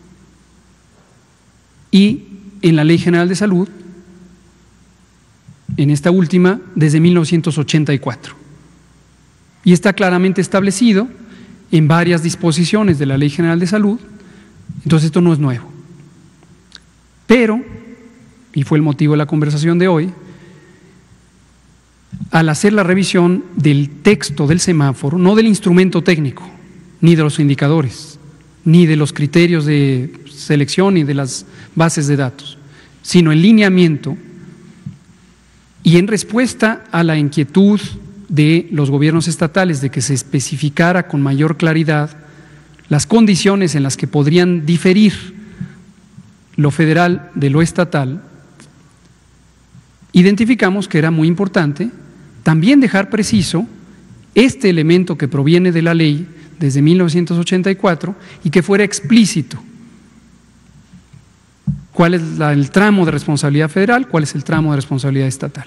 y en la Ley General de Salud, en esta última, desde mil novecientos ochenta y cuatro. Y está claramente establecido en varias disposiciones de la Ley General de Salud, entonces esto no es nuevo. Pero, y fue el motivo de la conversación de hoy, al hacer la revisión del texto del semáforo, no del instrumento técnico, ni de los indicadores, ni de los criterios de selección y de las bases de datos, sino el lineamiento, y en respuesta a la inquietud de los gobiernos estatales de que se especificara con mayor claridad las condiciones en las que podrían diferir lo federal de lo estatal, identificamos que era muy importante también dejar preciso este elemento que proviene de la ley desde mil novecientos ochenta y cuatro y que fuera explícito. ¿Cuál es la, el tramo de responsabilidad federal? ¿Cuál es el tramo de responsabilidad estatal?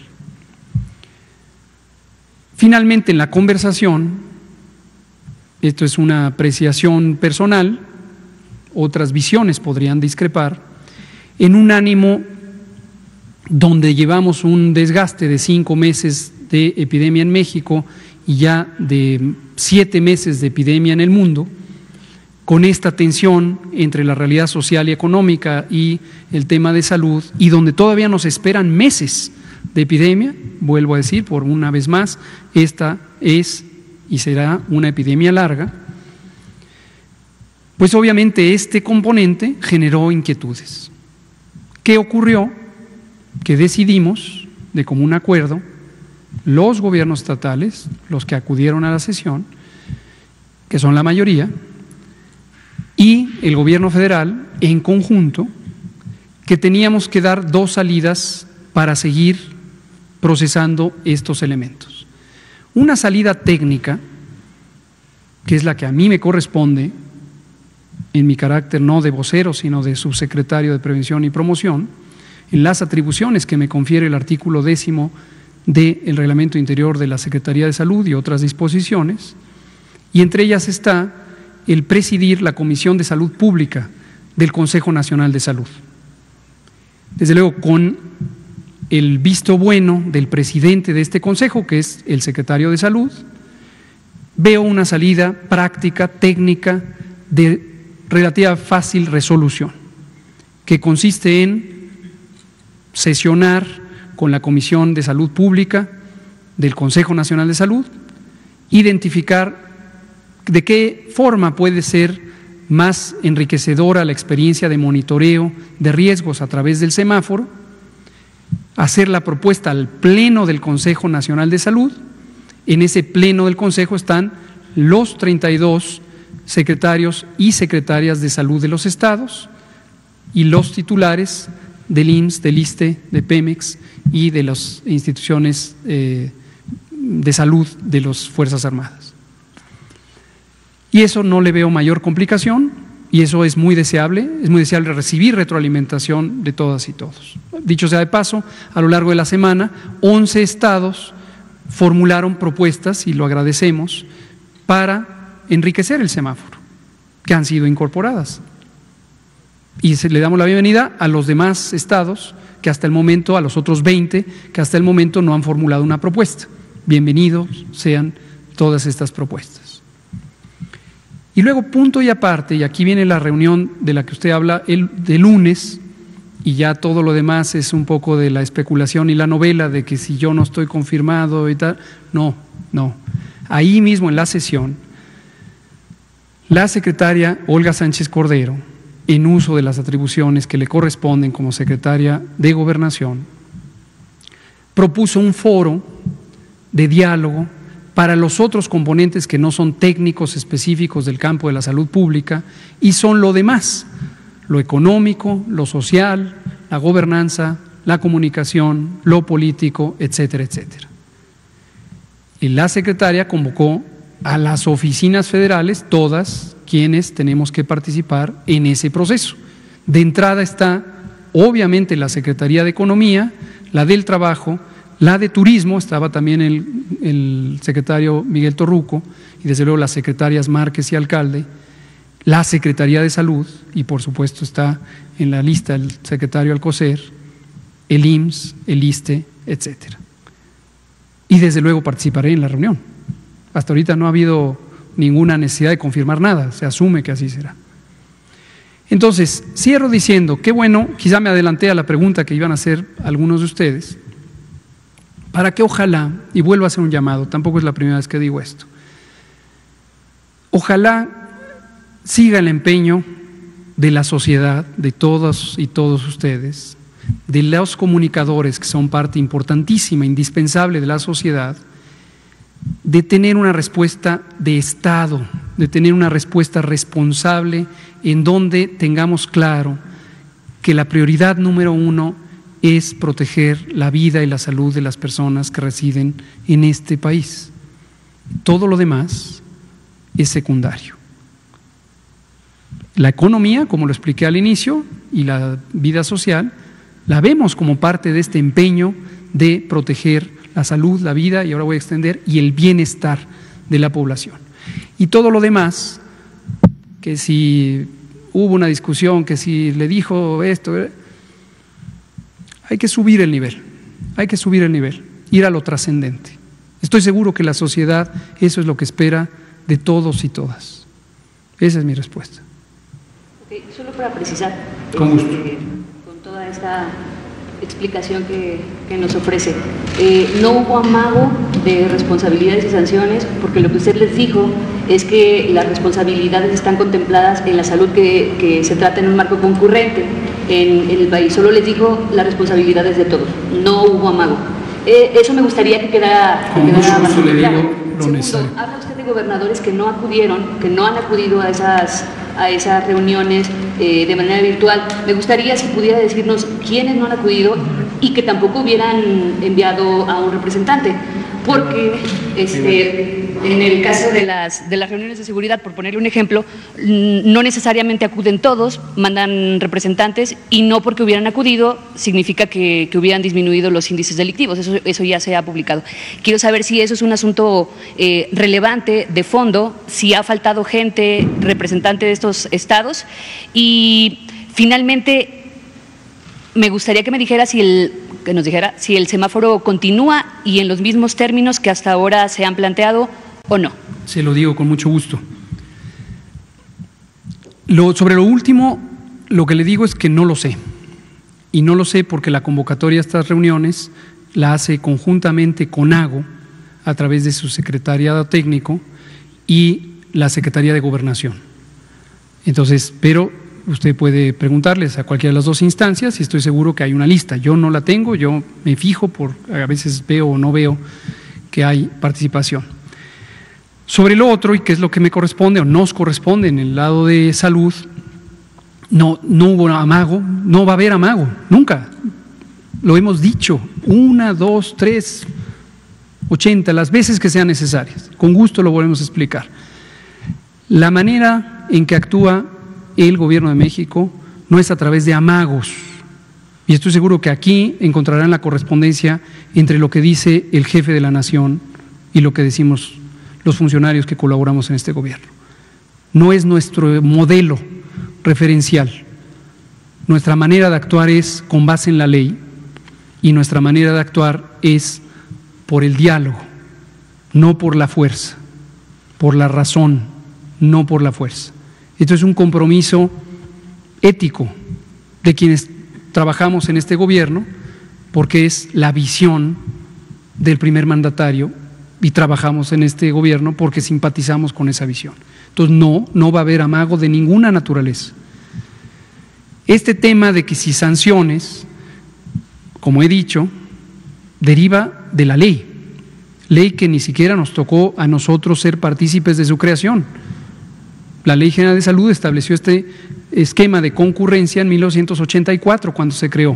Finalmente, en la conversación, esto es una apreciación personal, otras visiones podrían discrepar, en un ánimo donde llevamos un desgaste de cinco meses de epidemia en México y ya de siete meses de epidemia en el mundo, con esta tensión entre la realidad social y económica y el tema de salud, y donde todavía nos esperan meses de epidemia, vuelvo a decir por una vez más, esta es y será una epidemia larga, pues obviamente este componente generó inquietudes. ¿Qué ocurrió? Que decidimos, de común acuerdo, los gobiernos estatales, los que acudieron a la sesión, que son la mayoría, y el gobierno federal en conjunto, que teníamos que dar dos salidas para seguir procesando estos elementos. Una salida técnica, que es la que a mí me corresponde, en mi carácter no de vocero, sino de subsecretario de Prevención y Promoción, en las atribuciones que me confiere el artículo décimo del Reglamento Interior de la Secretaría de Salud y otras disposiciones, y entre ellas está el presidir la Comisión de Salud Pública del Consejo Nacional de Salud. Desde luego, con el visto bueno del presidente de este consejo, que es el secretario de Salud, veo una salida práctica, técnica, de relativa fácil resolución, que consiste en sesionar con la Comisión de Salud Pública del Consejo Nacional de Salud, identificar de qué forma puede ser más enriquecedora la experiencia de monitoreo de riesgos a través del semáforo, hacer la propuesta al Pleno del Consejo Nacional de Salud. En ese Pleno del Consejo están los treinta y dos secretarios y secretarias de salud de los estados y los titulares del I M S S, del ISSSTE, de Pemex y de las instituciones eh, de salud de las Fuerzas Armadas. Y eso no le veo mayor complicación, y eso es muy deseable, es muy deseable recibir retroalimentación de todas y todos. Dicho sea de paso, a lo largo de la semana, once estados formularon propuestas, y lo agradecemos, para enriquecer el semáforo, que han sido incorporadas. Y le damos la bienvenida a los demás estados que hasta el momento, a los otros veinte, que hasta el momento no han formulado una propuesta. Bienvenidos sean todas estas propuestas. Y luego, punto y aparte, y aquí viene la reunión de la que usted habla el de lunes, y ya todo lo demás es un poco de la especulación y la novela de que si yo no estoy confirmado y tal. No, no. Ahí mismo en la sesión, la secretaria Olga Sánchez Cordero, en uso de las atribuciones que le corresponden como secretaria de Gobernación, propuso un foro de diálogo para los otros componentes que no son técnicos específicos del campo de la salud pública y son lo demás, lo económico, lo social, la gobernanza, la comunicación, lo político, etcétera, etcétera. Y la secretaria convocó a las oficinas federales, todas quienes tenemos que participar en ese proceso. De entrada está, obviamente, la Secretaría de Economía, la del Trabajo, la de Turismo, estaba también el, el secretario Miguel Torruco, y desde luego las secretarias Márquez y Alcalde, la Secretaría de Salud, y por supuesto está en la lista el secretario Alcocer, el I M S S, el ISSSTE, etcétera. Y desde luego participaré en la reunión. Hasta ahorita no ha habido ninguna necesidad de confirmar nada, se asume que así será. Entonces, cierro diciendo, qué bueno, quizá me adelanté a la pregunta que iban a hacer algunos de ustedes, para que ojalá, y vuelvo a hacer un llamado, tampoco es la primera vez que digo esto, ojalá siga el empeño de la sociedad, de todos y todos ustedes, de los comunicadores que son parte importantísima, indispensable de la sociedad, de tener una respuesta de Estado, de tener una respuesta responsable en donde tengamos claro que la prioridad número uno es proteger la vida y la salud de las personas que residen en este país. Todo lo demás es secundario. La economía, como lo expliqué al inicio, y la vida social, la vemos como parte de este empeño de proteger la salud, la vida, y ahora voy a extender, y el bienestar de la población. Y todo lo demás, que si hubo una discusión, que si le dijo esto, hay que subir el nivel, hay que subir el nivel, ir a lo trascendente. Estoy seguro que la sociedad eso es lo que espera de todos y todas. Esa es mi respuesta. Okay, solo para precisar, con, gusto. Eh, con toda esta explicación que, que nos ofrece, eh, no hubo amago de responsabilidades y sanciones, porque lo que usted les dijo es que las responsabilidades están contempladas en la salud que, que se trata en un marco concurrente en, en el país. Solo les dijo las responsabilidades de todos, no hubo amago. Eh, eso me gustaría que quedara, que quedara más claro. Segundo, habla usted de gobernadores que no acudieron, que no han acudido a esas, a esas reuniones eh, de manera virtual. Me gustaría si pudiera decirnos quiénes no han acudido y que tampoco hubieran enviado a un representante, porque este, en el caso de las, de las reuniones de seguridad, por ponerle un ejemplo, no necesariamente acuden todos, mandan representantes, y no porque hubieran acudido significa que, que hubieran disminuido los índices delictivos. Eso, eso ya se ha publicado. Quiero saber si eso es un asunto eh, relevante, de fondo, si ha faltado gente representante de estos estados, y finalmente me gustaría que me dijera si el que nos dijera si el semáforo continúa y en los mismos términos que hasta ahora se han planteado o no. Se lo digo con mucho gusto. Lo, sobre lo último, lo que le digo es que no lo sé. Y no lo sé porque la convocatoria a estas reuniones la hace conjuntamente CONAGO a través de su secretariado técnico y la Secretaría de Gobernación. Entonces, pero usted puede preguntarles a cualquiera de las dos instancias y estoy seguro que hay una lista. Yo no la tengo, yo me fijo, por a veces veo o no veo que hay participación. Sobre lo otro, y que es lo que me corresponde o nos corresponde en el lado de salud, no, no hubo amago, no va a haber amago, nunca. Lo hemos dicho, una, dos, tres, ochenta, las veces que sean necesarias. Con gusto lo volvemos a explicar. La manera en que actúa el Gobierno de México no es a través de amagos, y estoy seguro que aquí encontrarán la correspondencia entre lo que dice el jefe de la nación y lo que decimos los funcionarios que colaboramos en este gobierno. No es nuestro modelo referencial. Nuestra manera de actuar es con base en la ley y nuestra manera de actuar es por el diálogo, no por la fuerza, por la razón, no por la fuerza. Esto es un compromiso ético de quienes trabajamos en este gobierno, porque es la visión del primer mandatario y trabajamos en este gobierno porque simpatizamos con esa visión. Entonces no, no va a haber amago de ninguna naturaleza. Este tema de que si sanciones, como he dicho, deriva de la ley, ley que ni siquiera nos tocó a nosotros ser partícipes de su creación. La Ley General de Salud estableció este esquema de concurrencia en mil novecientos ochenta y cuatro, cuando se creó.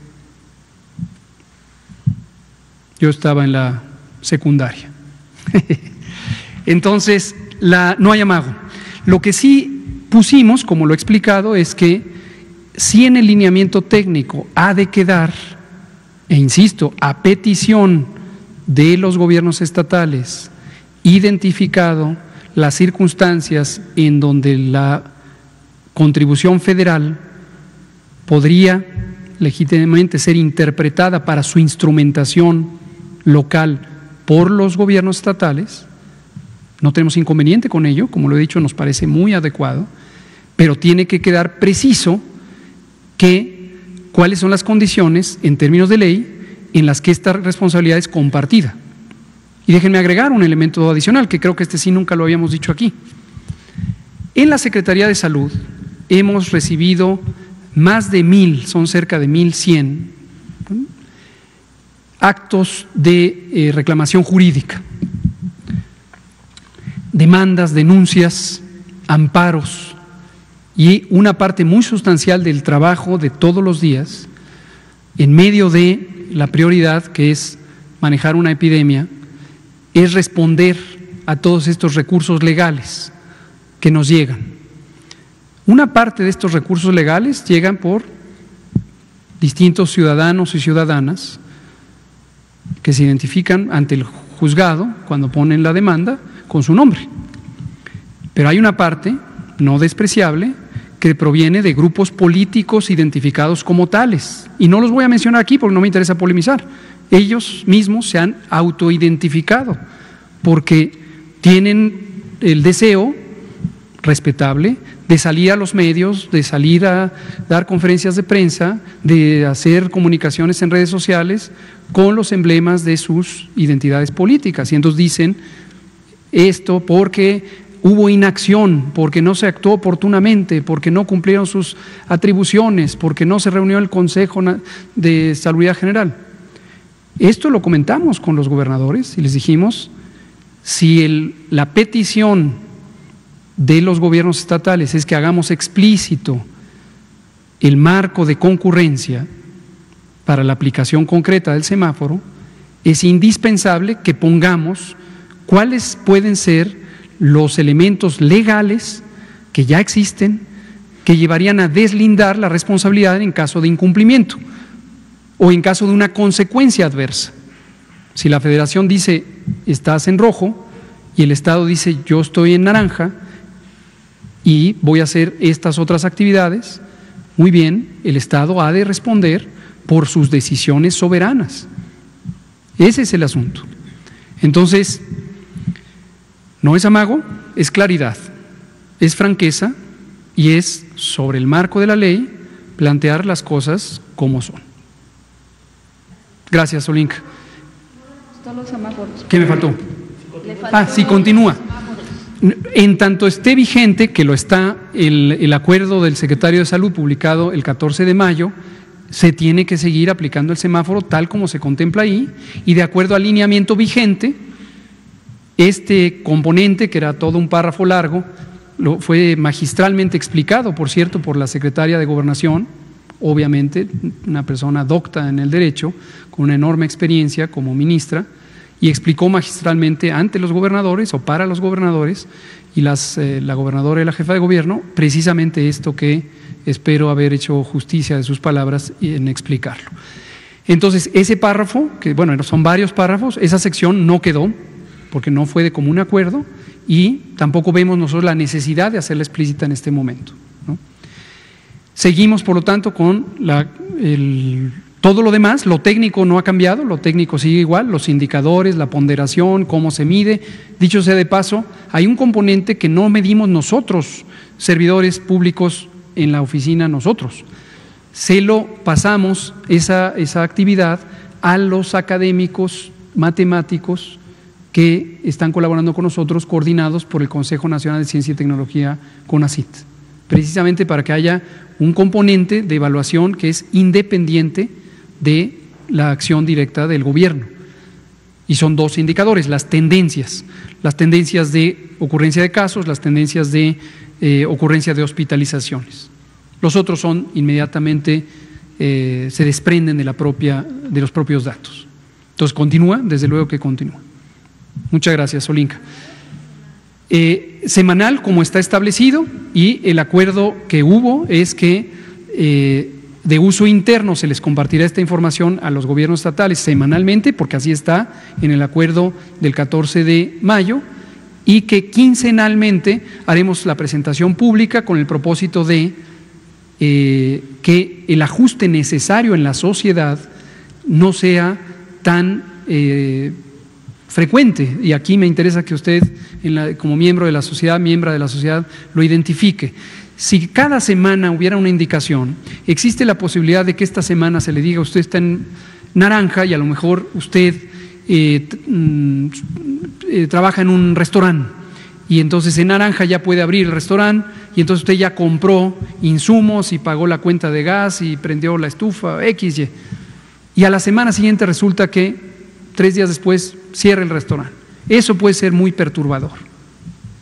Yo estaba en la secundaria. Entonces, la, no hay amago. Lo que sí pusimos, como lo he explicado, es que si en el lineamiento técnico ha de quedar, e insisto, a petición de los gobiernos estatales, identificado las circunstancias en donde la contribución federal podría legítimamente ser interpretada para su instrumentación local por los gobiernos estatales, no tenemos inconveniente con ello, como lo he dicho, nos parece muy adecuado, pero tiene que quedar preciso que cuáles son las condiciones en términos de ley en las que esta responsabilidad es compartida. Y déjenme agregar un elemento adicional, que creo que este sí nunca lo habíamos dicho aquí. En la Secretaría de Salud hemos recibido más de mil, son cerca de mil cien actos de eh, reclamación jurídica demandas, denuncias, amparos y una parte muy sustancial del trabajo de todos los días en medio de la prioridad que es manejar una epidemia, es responder a todos estos recursos legales que nos llegan. Una parte de estos recursos legales llegan por distintos ciudadanos y ciudadanas que se identifican ante el juzgado cuando ponen la demanda con su nombre. Pero hay una parte no despreciable que proviene de grupos políticos identificados como tales. Y no los voy a mencionar aquí porque no me interesa polemizar. Ellos mismos se han autoidentificado porque tienen el deseo respetable de salir a los medios, de salir a dar conferencias de prensa, de hacer comunicaciones en redes sociales con los emblemas de sus identidades políticas. Y entonces dicen esto porque hubo inacción, porque no se actuó oportunamente, porque no cumplieron sus atribuciones, porque no se reunió el Consejo de Salubridad General. Esto lo comentamos con los gobernadores y les dijimos, si el, la petición de los gobiernos estatales es que hagamos explícito el marco de concurrencia para la aplicación concreta del semáforo, es indispensable que pongamos cuáles pueden ser los elementos legales que ya existen que llevarían a deslindar la responsabilidad en caso de incumplimiento o en caso de una consecuencia adversa. Si la Federación dice estás en rojo y el Estado dice yo estoy en naranja y voy a hacer estas otras actividades, muy bien, el Estado ha de responder por sus decisiones soberanas. Ese es el asunto. Entonces, no es amago, es claridad, es franqueza y es sobre el marco de la ley plantear las cosas como son. Gracias, Olinka. ¿Qué me faltó? Ah, sí, continúa. En tanto esté vigente, que lo está el, el acuerdo del secretario de Salud publicado el catorce de mayo, se tiene que seguir aplicando el semáforo tal como se contempla ahí y de acuerdo al lineamiento vigente, este componente, que era todo un párrafo largo, lo fue magistralmente explicado, por cierto, por la secretaria de Gobernación, obviamente una persona docta en el derecho, con una enorme experiencia como ministra, y explicó magistralmente ante los gobernadores o para los gobernadores y las, eh, la gobernadora y la jefa de gobierno precisamente esto que espero haber hecho justicia de sus palabras en explicarlo. Entonces, ese párrafo, que bueno, son varios párrafos, esa sección no quedó porque no fue de común acuerdo y tampoco vemos nosotros la necesidad de hacerla explícita en este momento, ¿no? Seguimos, por lo tanto, con la, el, todo lo demás. Lo técnico no ha cambiado, lo técnico sigue igual, los indicadores, la ponderación, cómo se mide. Dicho sea de paso, hay un componente que no medimos nosotros, servidores públicos en la oficina nosotros. Se lo pasamos, esa, esa actividad, a los académicos matemáticos que están colaborando con nosotros, coordinados por el Consejo Nacional de Ciencia y Tecnología, CONACYT, precisamente para que haya un componente de evaluación que es independiente de la acción directa del gobierno. Y son dos indicadores, las tendencias, las tendencias de ocurrencia de casos, las tendencias de eh, ocurrencia de hospitalizaciones. Los otros son inmediatamente, eh, se desprenden de, la propia, de los propios datos. Entonces, continúa, desde luego que continúa. Muchas gracias, Olinka. Eh, semanal, como está establecido, y el acuerdo que hubo es que eh, de uso interno se les compartirá esta información a los gobiernos estatales semanalmente, porque así está en el acuerdo del catorce de mayo, y que quincenalmente haremos la presentación pública con el propósito de eh, que el ajuste necesario en la sociedad no sea tan eh, frecuente, y aquí me interesa que usted, en la, como miembro de la sociedad, miembro de la sociedad, lo identifique. Si cada semana hubiera una indicación, existe la posibilidad de que esta semana se le diga usted está en naranja y a lo mejor usted eh, eh, trabaja en un restaurante y entonces en naranja ya puede abrir el restaurante y entonces usted ya compró insumos y pagó la cuenta de gas y prendió la estufa, X, Y. Y a la semana siguiente resulta que tres días después cierra el restaurante. Eso puede ser muy perturbador.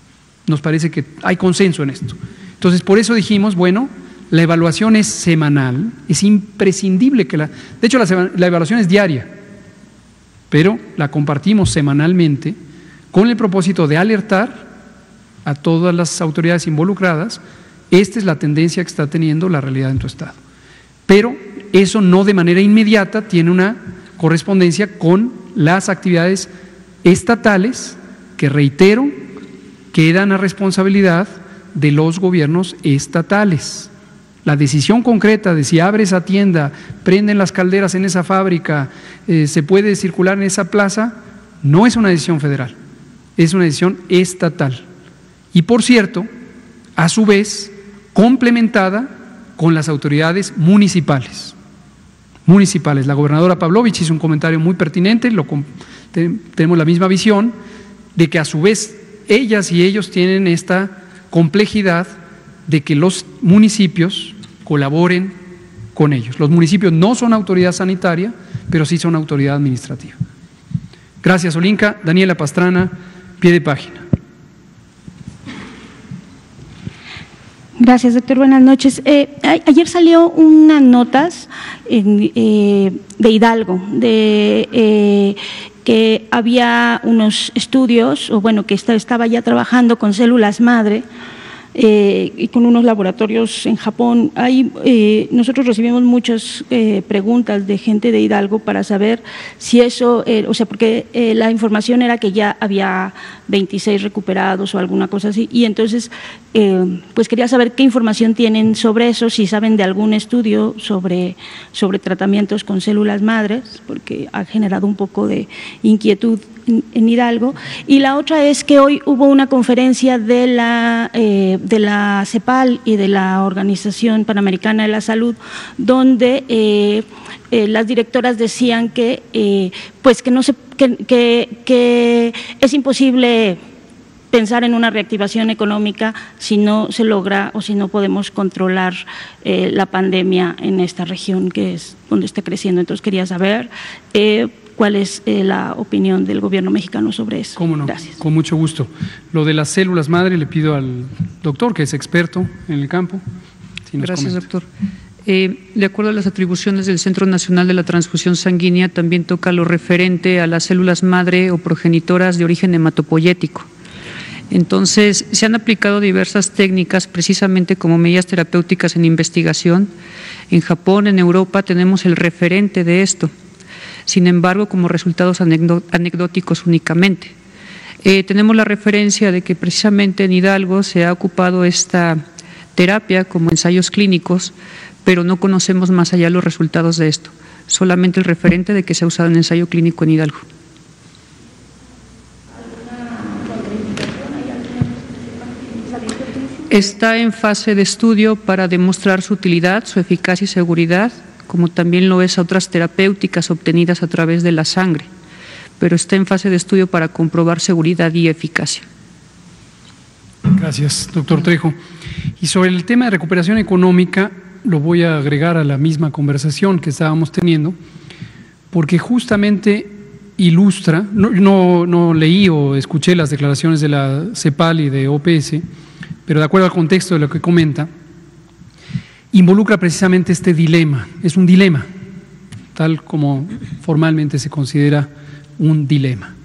Nos parece que hay consenso en esto. Entonces, por eso dijimos, bueno, la evaluación es semanal, es imprescindible que la… De hecho, la, la evaluación es diaria, pero la compartimos semanalmente con el propósito de alertar a todas las autoridades involucradas. Esta es la tendencia que está teniendo la realidad en tu estado. Pero eso no de manera inmediata tiene una correspondencia con las actividades estatales que, reitero, quedan a responsabilidad de los gobiernos estatales. La decisión concreta de si abre esa tienda, prenden las calderas en esa fábrica, eh, se puede circular en esa plaza, no es una decisión federal, es una decisión estatal. Y por cierto, a su vez, complementada con las autoridades municipales. Municipales. La gobernadora Pavlovich hizo un comentario muy pertinente, lo, te, tenemos la misma visión, de que a su vez ellas y ellos tienen esta complejidad de que los municipios colaboren con ellos. Los municipios no son autoridad sanitaria, pero sí son autoridad administrativa. Gracias, Olinka. Daniela Pastrana, pie de página. Gracias, doctor. Buenas noches. Eh, ayer salió unas notas en, eh, de Hidalgo, de eh, que había unos estudios, o bueno, que estaba ya trabajando con células madre eh, y con unos laboratorios en Japón. Ahí, eh, nosotros recibimos muchas eh, preguntas de gente de Hidalgo para saber si eso, eh, o sea, porque eh, la información era que ya había veintiséis recuperados o alguna cosa así, y entonces eh, pues quería saber qué información tienen sobre eso, si saben de algún estudio sobre, sobre tratamientos con células madres, porque ha generado un poco de inquietud en, en Hidalgo. Y la otra es que hoy hubo una conferencia de la, eh, de la CEPAL y de la Organización Panamericana de la Salud, donde eh, eh, las directoras decían que, eh, pues que, no se, que, que, que es imposible pensar en una reactivación económica si no se logra o si no podemos controlar eh, la pandemia en esta región que es donde está creciendo. Entonces quería saber eh, cuál es eh, la opinión del gobierno mexicano sobre eso. Cómo no, Gracias. Con mucho gusto. Lo de las células madre le pido al doctor, que es experto en el campo. Si nos Gracias, comenta. doctor. Eh, de acuerdo a las atribuciones del Centro Nacional de la Transfusión Sanguínea, también toca lo referente a las células madre o progenitoras de origen hematopoyético. Entonces, se han aplicado diversas técnicas precisamente como medidas terapéuticas en investigación. En Japón, en Europa, tenemos el referente de esto. Sin embargo, como resultados anecdóticos únicamente. Eh, tenemos la referencia de que precisamente en Hidalgo se ha ocupado esta terapia como ensayos clínicos, pero no conocemos más allá los resultados de esto. Solamente el referente de que se ha usado en ensayo clínico en Hidalgo. Está en fase de estudio para demostrar su utilidad, su eficacia y seguridad, como también lo es a otras terapéuticas obtenidas a través de la sangre, pero está en fase de estudio para comprobar seguridad y eficacia. Gracias, doctor Trejo. Y sobre el tema de recuperación económica, lo voy a agregar a la misma conversación que estábamos teniendo, porque justamente ilustra, no, no, no leí o escuché las declaraciones de la CEPAL y de O P S, pero de acuerdo al contexto de lo que comenta, involucra precisamente este dilema, es un dilema, tal como formalmente se considera un dilema.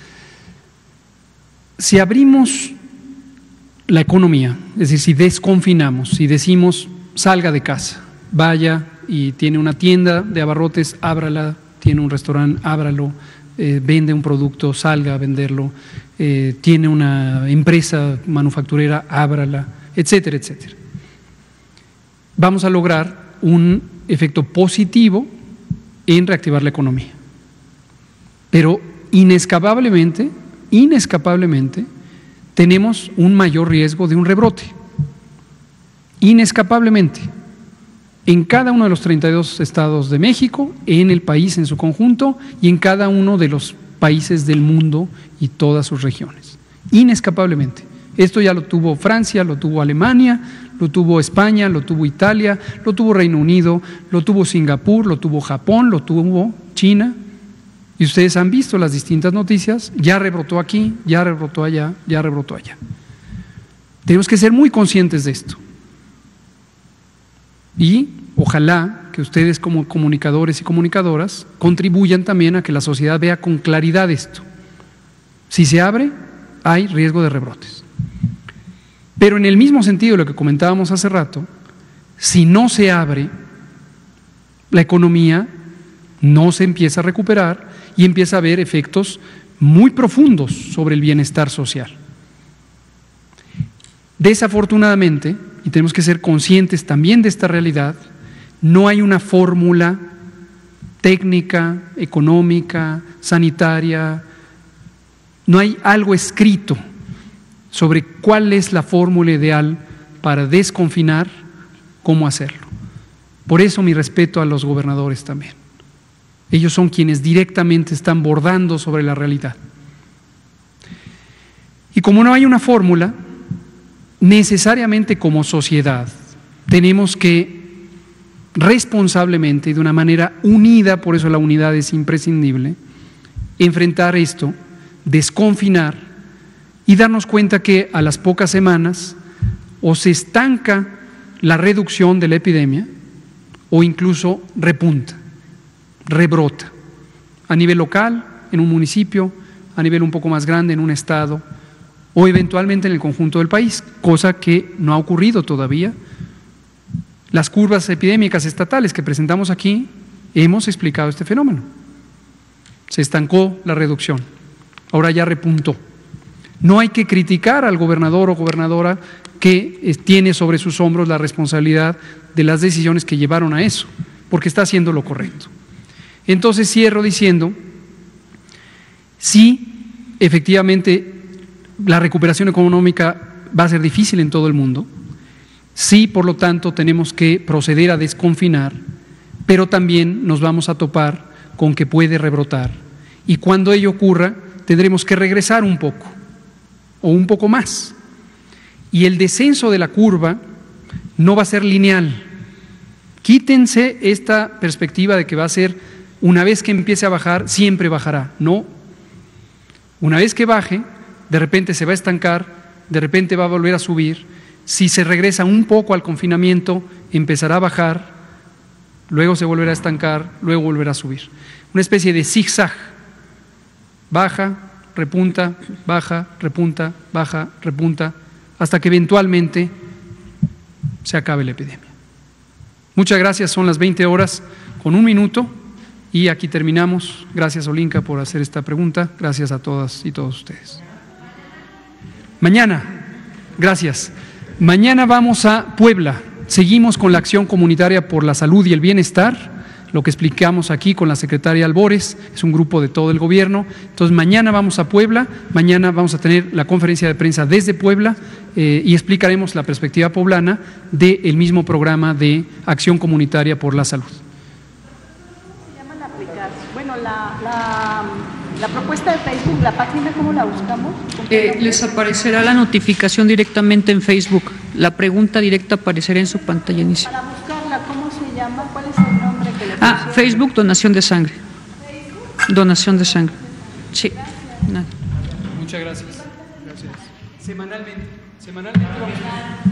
Si abrimos la economía, es decir, si desconfinamos, si decimos salga de casa, vaya y tiene una tienda de abarrotes, ábrala, tiene un restaurante, ábralo, eh, vende un producto, salga a venderlo, eh, tiene una empresa manufacturera, ábrala, etcétera, etcétera. Vamos a lograr un efecto positivo en reactivar la economía. Pero inescapablemente, inescapablemente, tenemos un mayor riesgo de un rebrote. Inescapablemente. En cada uno de los treinta y dos estados de México, en el país en su conjunto y en cada uno de los países del mundo y todas sus regiones. Inescapablemente. Esto ya lo tuvo Francia, lo tuvo Alemania, lo tuvo España, lo tuvo Italia, lo tuvo Reino Unido, lo tuvo Singapur, lo tuvo Japón, lo tuvo China. Y ustedes han visto las distintas noticias, ya rebrotó aquí, ya rebrotó allá, ya rebrotó allá. Tenemos que ser muy conscientes de esto. Y ojalá que ustedes como comunicadores y comunicadoras contribuyan también a que la sociedad vea con claridad esto. Si se abre, hay riesgo de rebrotes. Pero en el mismo sentido de lo que comentábamos hace rato, si no se abre, la economía no se empieza a recuperar y empieza a haber efectos muy profundos sobre el bienestar social. Desafortunadamente, y tenemos que ser conscientes también de esta realidad, no hay una fórmula técnica, económica, sanitaria, no hay algo escrito sobre cuál es la fórmula ideal para desconfinar, cómo hacerlo. Por eso mi respeto a los gobernadores también. Ellos son quienes directamente están bordando sobre la realidad. Y como no hay una fórmula, necesariamente como sociedad tenemos que responsablemente y de una manera unida, por eso la unidad es imprescindible, enfrentar esto, desconfinar y darnos cuenta que a las pocas semanas o se estanca la reducción de la epidemia o incluso repunta, rebrota, a nivel local, en un municipio, a nivel un poco más grande, en un estado, o eventualmente en el conjunto del país, cosa que no ha ocurrido todavía. Las curvas epidémicas estatales que presentamos aquí, hemos explicado este fenómeno. Se estancó la reducción, ahora ya repuntó. No hay que criticar al gobernador o gobernadora que tiene sobre sus hombros la responsabilidad de las decisiones que llevaron a eso, porque está haciendo lo correcto. Entonces cierro diciendo, sí, efectivamente, la recuperación económica va a ser difícil en todo el mundo, sí, por lo tanto, tenemos que proceder a desconfinar, pero también nos vamos a topar con que puede rebrotar, y cuando ello ocurra, tendremos que regresar un poco, o un poco más, y el descenso de la curva no va a ser lineal. Quítense esta perspectiva de que va a ser, una vez que empiece a bajar, siempre bajará. No, una vez que baje, de repente se va a estancar, de repente va a volver a subir. Si se regresa un poco al confinamiento, empezará a bajar, luego se volverá a estancar, luego volverá a subir. Una especie de zigzag, baja, repunta, baja, repunta, baja, repunta, hasta que eventualmente se acabe la epidemia. Muchas gracias, son las veinte horas con un minuto y aquí terminamos. Gracias, Olinka, por hacer esta pregunta. Gracias a todas y todos ustedes. Mañana, gracias. Mañana vamos a Puebla. Seguimos con la acción comunitaria por la salud y el bienestar. Lo que explicamos aquí con la secretaria Albores, es un grupo de todo el gobierno. Entonces mañana vamos a Puebla, mañana vamos a tener la conferencia de prensa desde Puebla eh, y explicaremos la perspectiva poblana del mismo programa de acción comunitaria por la salud. ¿Cómo se llama la aplicación? Bueno, la, la, la propuesta de Facebook, la página, ¿cómo la buscamos? Eh, les aparecerá la notificación directamente en Facebook. La pregunta directa aparecerá en su pantalla inicial. Para buscarla, ¿cómo se llama? ¿Cuál es el nombre que le Ah, pusieron? Facebook, donación de sangre. Donación de sangre. Sí. Nada. Muchas gracias. Gracias. Semanalmente, semanalmente vamos a...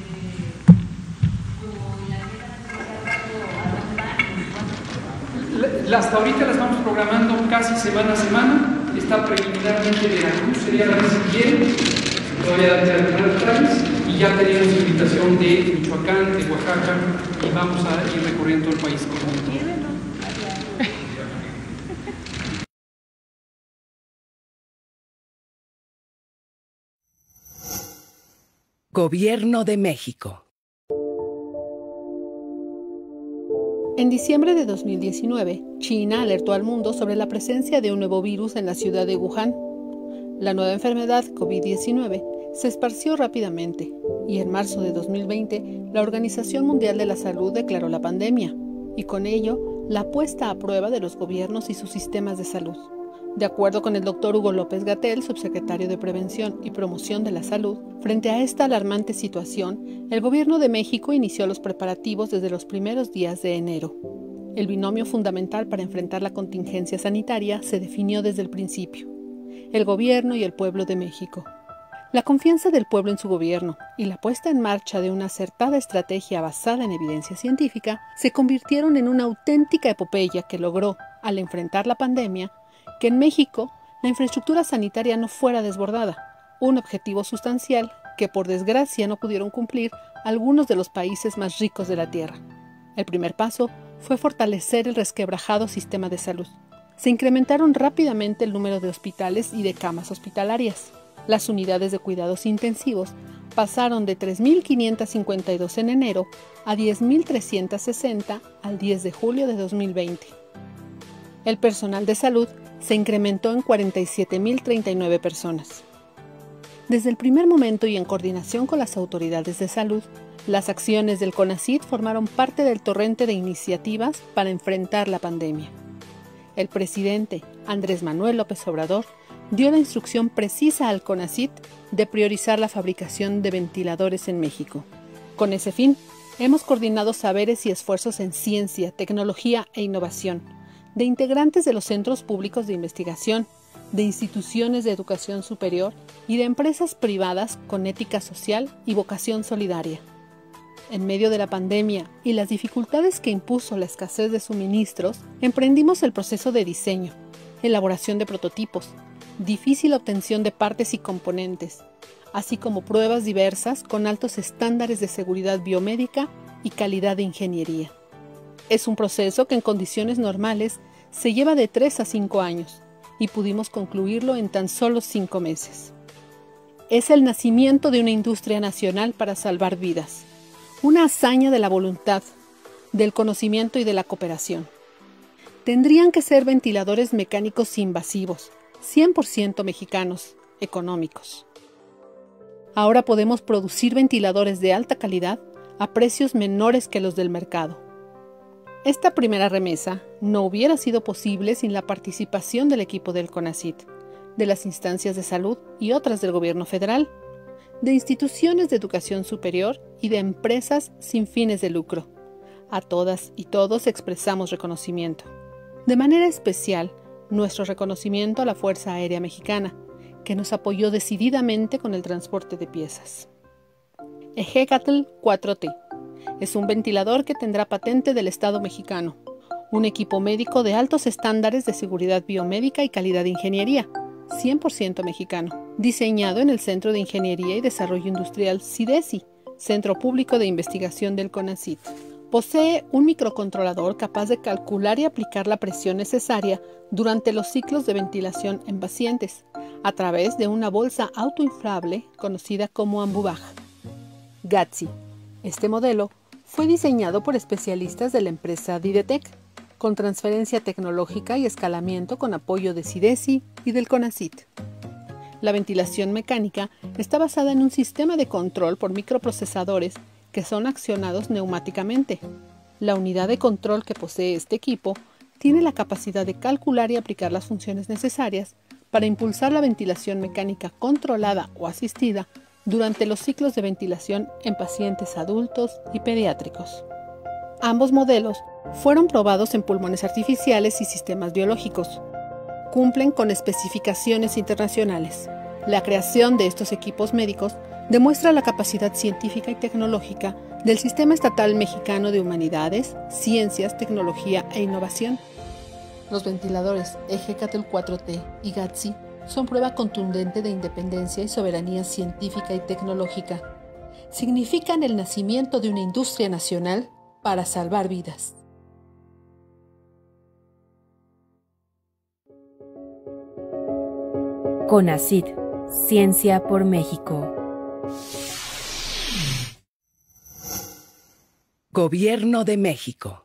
La- Hasta ahorita la estamos programando casi semana a semana. Está preliminarmente de Veracruz, sería la que se quiere. Todavía de algunas detalles. Y ya tenemos invitación de Michoacán, de Oaxaca, y vamos a ir recorriendo el país como un todo. Gobierno de México. En diciembre de dos mil diecinueve, China alertó al mundo sobre la presencia de un nuevo virus en la ciudad de Wuhan. La nueva enfermedad COVID diecinueve se esparció rápidamente y en marzo de dos mil veinte la Organización Mundial de la Salud declaró la pandemia y con ello la puesta a prueba de los gobiernos y sus sistemas de salud. De acuerdo con el doctor Hugo López-Gatell, subsecretario de Prevención y Promoción de la Salud, frente a esta alarmante situación, el Gobierno de México inició los preparativos desde los primeros días de enero. El binomio fundamental para enfrentar la contingencia sanitaria se definió desde el principio: el Gobierno y el pueblo de México. La confianza del pueblo en su gobierno y la puesta en marcha de una acertada estrategia basada en evidencia científica se convirtieron en una auténtica epopeya que logró, al enfrentar la pandemia, que en México la infraestructura sanitaria no fuera desbordada, un objetivo sustancial que por desgracia no pudieron cumplir algunos de los países más ricos de la Tierra. El primer paso fue fortalecer el resquebrajado sistema de salud. Se incrementaron rápidamente el número de hospitales y de camas hospitalarias. Las unidades de cuidados intensivos pasaron de tres mil quinientas cincuenta y dos en enero a diez mil trescientas sesenta al diez de julio de dos mil veinte. El personal de salud se incrementó en cuarenta y siete mil treinta y nueve personas. Desde el primer momento y en coordinación con las autoridades de salud, las acciones del CONACYT formaron parte del torrente de iniciativas para enfrentar la pandemia. El presidente Andrés Manuel López Obrador dio la instrucción precisa al CONACYT de priorizar la fabricación de ventiladores en México. Con ese fin, hemos coordinado saberes y esfuerzos en ciencia, tecnología e innovación, de integrantes de los centros públicos de investigación, de instituciones de educación superior y de empresas privadas con ética social y vocación solidaria. En medio de la pandemia y las dificultades que impuso la escasez de suministros, emprendimos el proceso de diseño, elaboración de prototipos, difícil obtención de partes y componentes, así como pruebas diversas con altos estándares de seguridad biomédica y calidad de ingeniería. Es un proceso que en condiciones normales se lleva de tres a cinco años y pudimos concluirlo en tan solo cinco meses. Es el nacimiento de una industria nacional para salvar vidas, una hazaña de la voluntad, del conocimiento y de la cooperación. Tendrían que ser ventiladores mecánicos invasivos, cien por ciento mexicanos, económicos. Ahora podemos producir ventiladores de alta calidad a precios menores que los del mercado. Esta primera remesa no hubiera sido posible sin la participación del equipo del CONACYT, de las instancias de salud y otras del gobierno federal, de instituciones de educación superior y de empresas sin fines de lucro. A todas y todos expresamos reconocimiento. De manera especial, nuestro reconocimiento a la Fuerza Aérea Mexicana, que nos apoyó decididamente con el transporte de piezas. Ejecatl cuatro T es un ventilador que tendrá patente del Estado mexicano, un equipo médico de altos estándares de seguridad biomédica y calidad de ingeniería, cien por ciento mexicano, diseñado en el Centro de Ingeniería y Desarrollo Industrial CIDESI, Centro Público de Investigación del CONACYT. Posee un microcontrolador capaz de calcular y aplicar la presión necesaria durante los ciclos de ventilación en pacientes, a través de una bolsa autoinflable conocida como Ambubaj. GATSI. Este modelo fue diseñado por especialistas de la empresa Didetec, con transferencia tecnológica y escalamiento con apoyo de CIDESI y del CONACYT. La ventilación mecánica está basada en un sistema de control por microprocesadores que son accionados neumáticamente. La unidad de control que posee este equipo tiene la capacidad de calcular y aplicar las funciones necesarias para impulsar la ventilación mecánica controlada o asistida durante los ciclos de ventilación en pacientes adultos y pediátricos. Ambos modelos fueron probados en pulmones artificiales y sistemas biológicos. Cumplen con especificaciones internacionales. La creación de estos equipos médicos demuestra la capacidad científica y tecnológica del Sistema Estatal Mexicano de Humanidades, Ciencias, Tecnología e Innovación. Los ventiladores Ejecatl cuatro T y GATSI son prueba contundente de independencia y soberanía científica y tecnológica. Significan el nacimiento de una industria nacional para salvar vidas. CONACYT, Ciencia por México. Gobierno de México.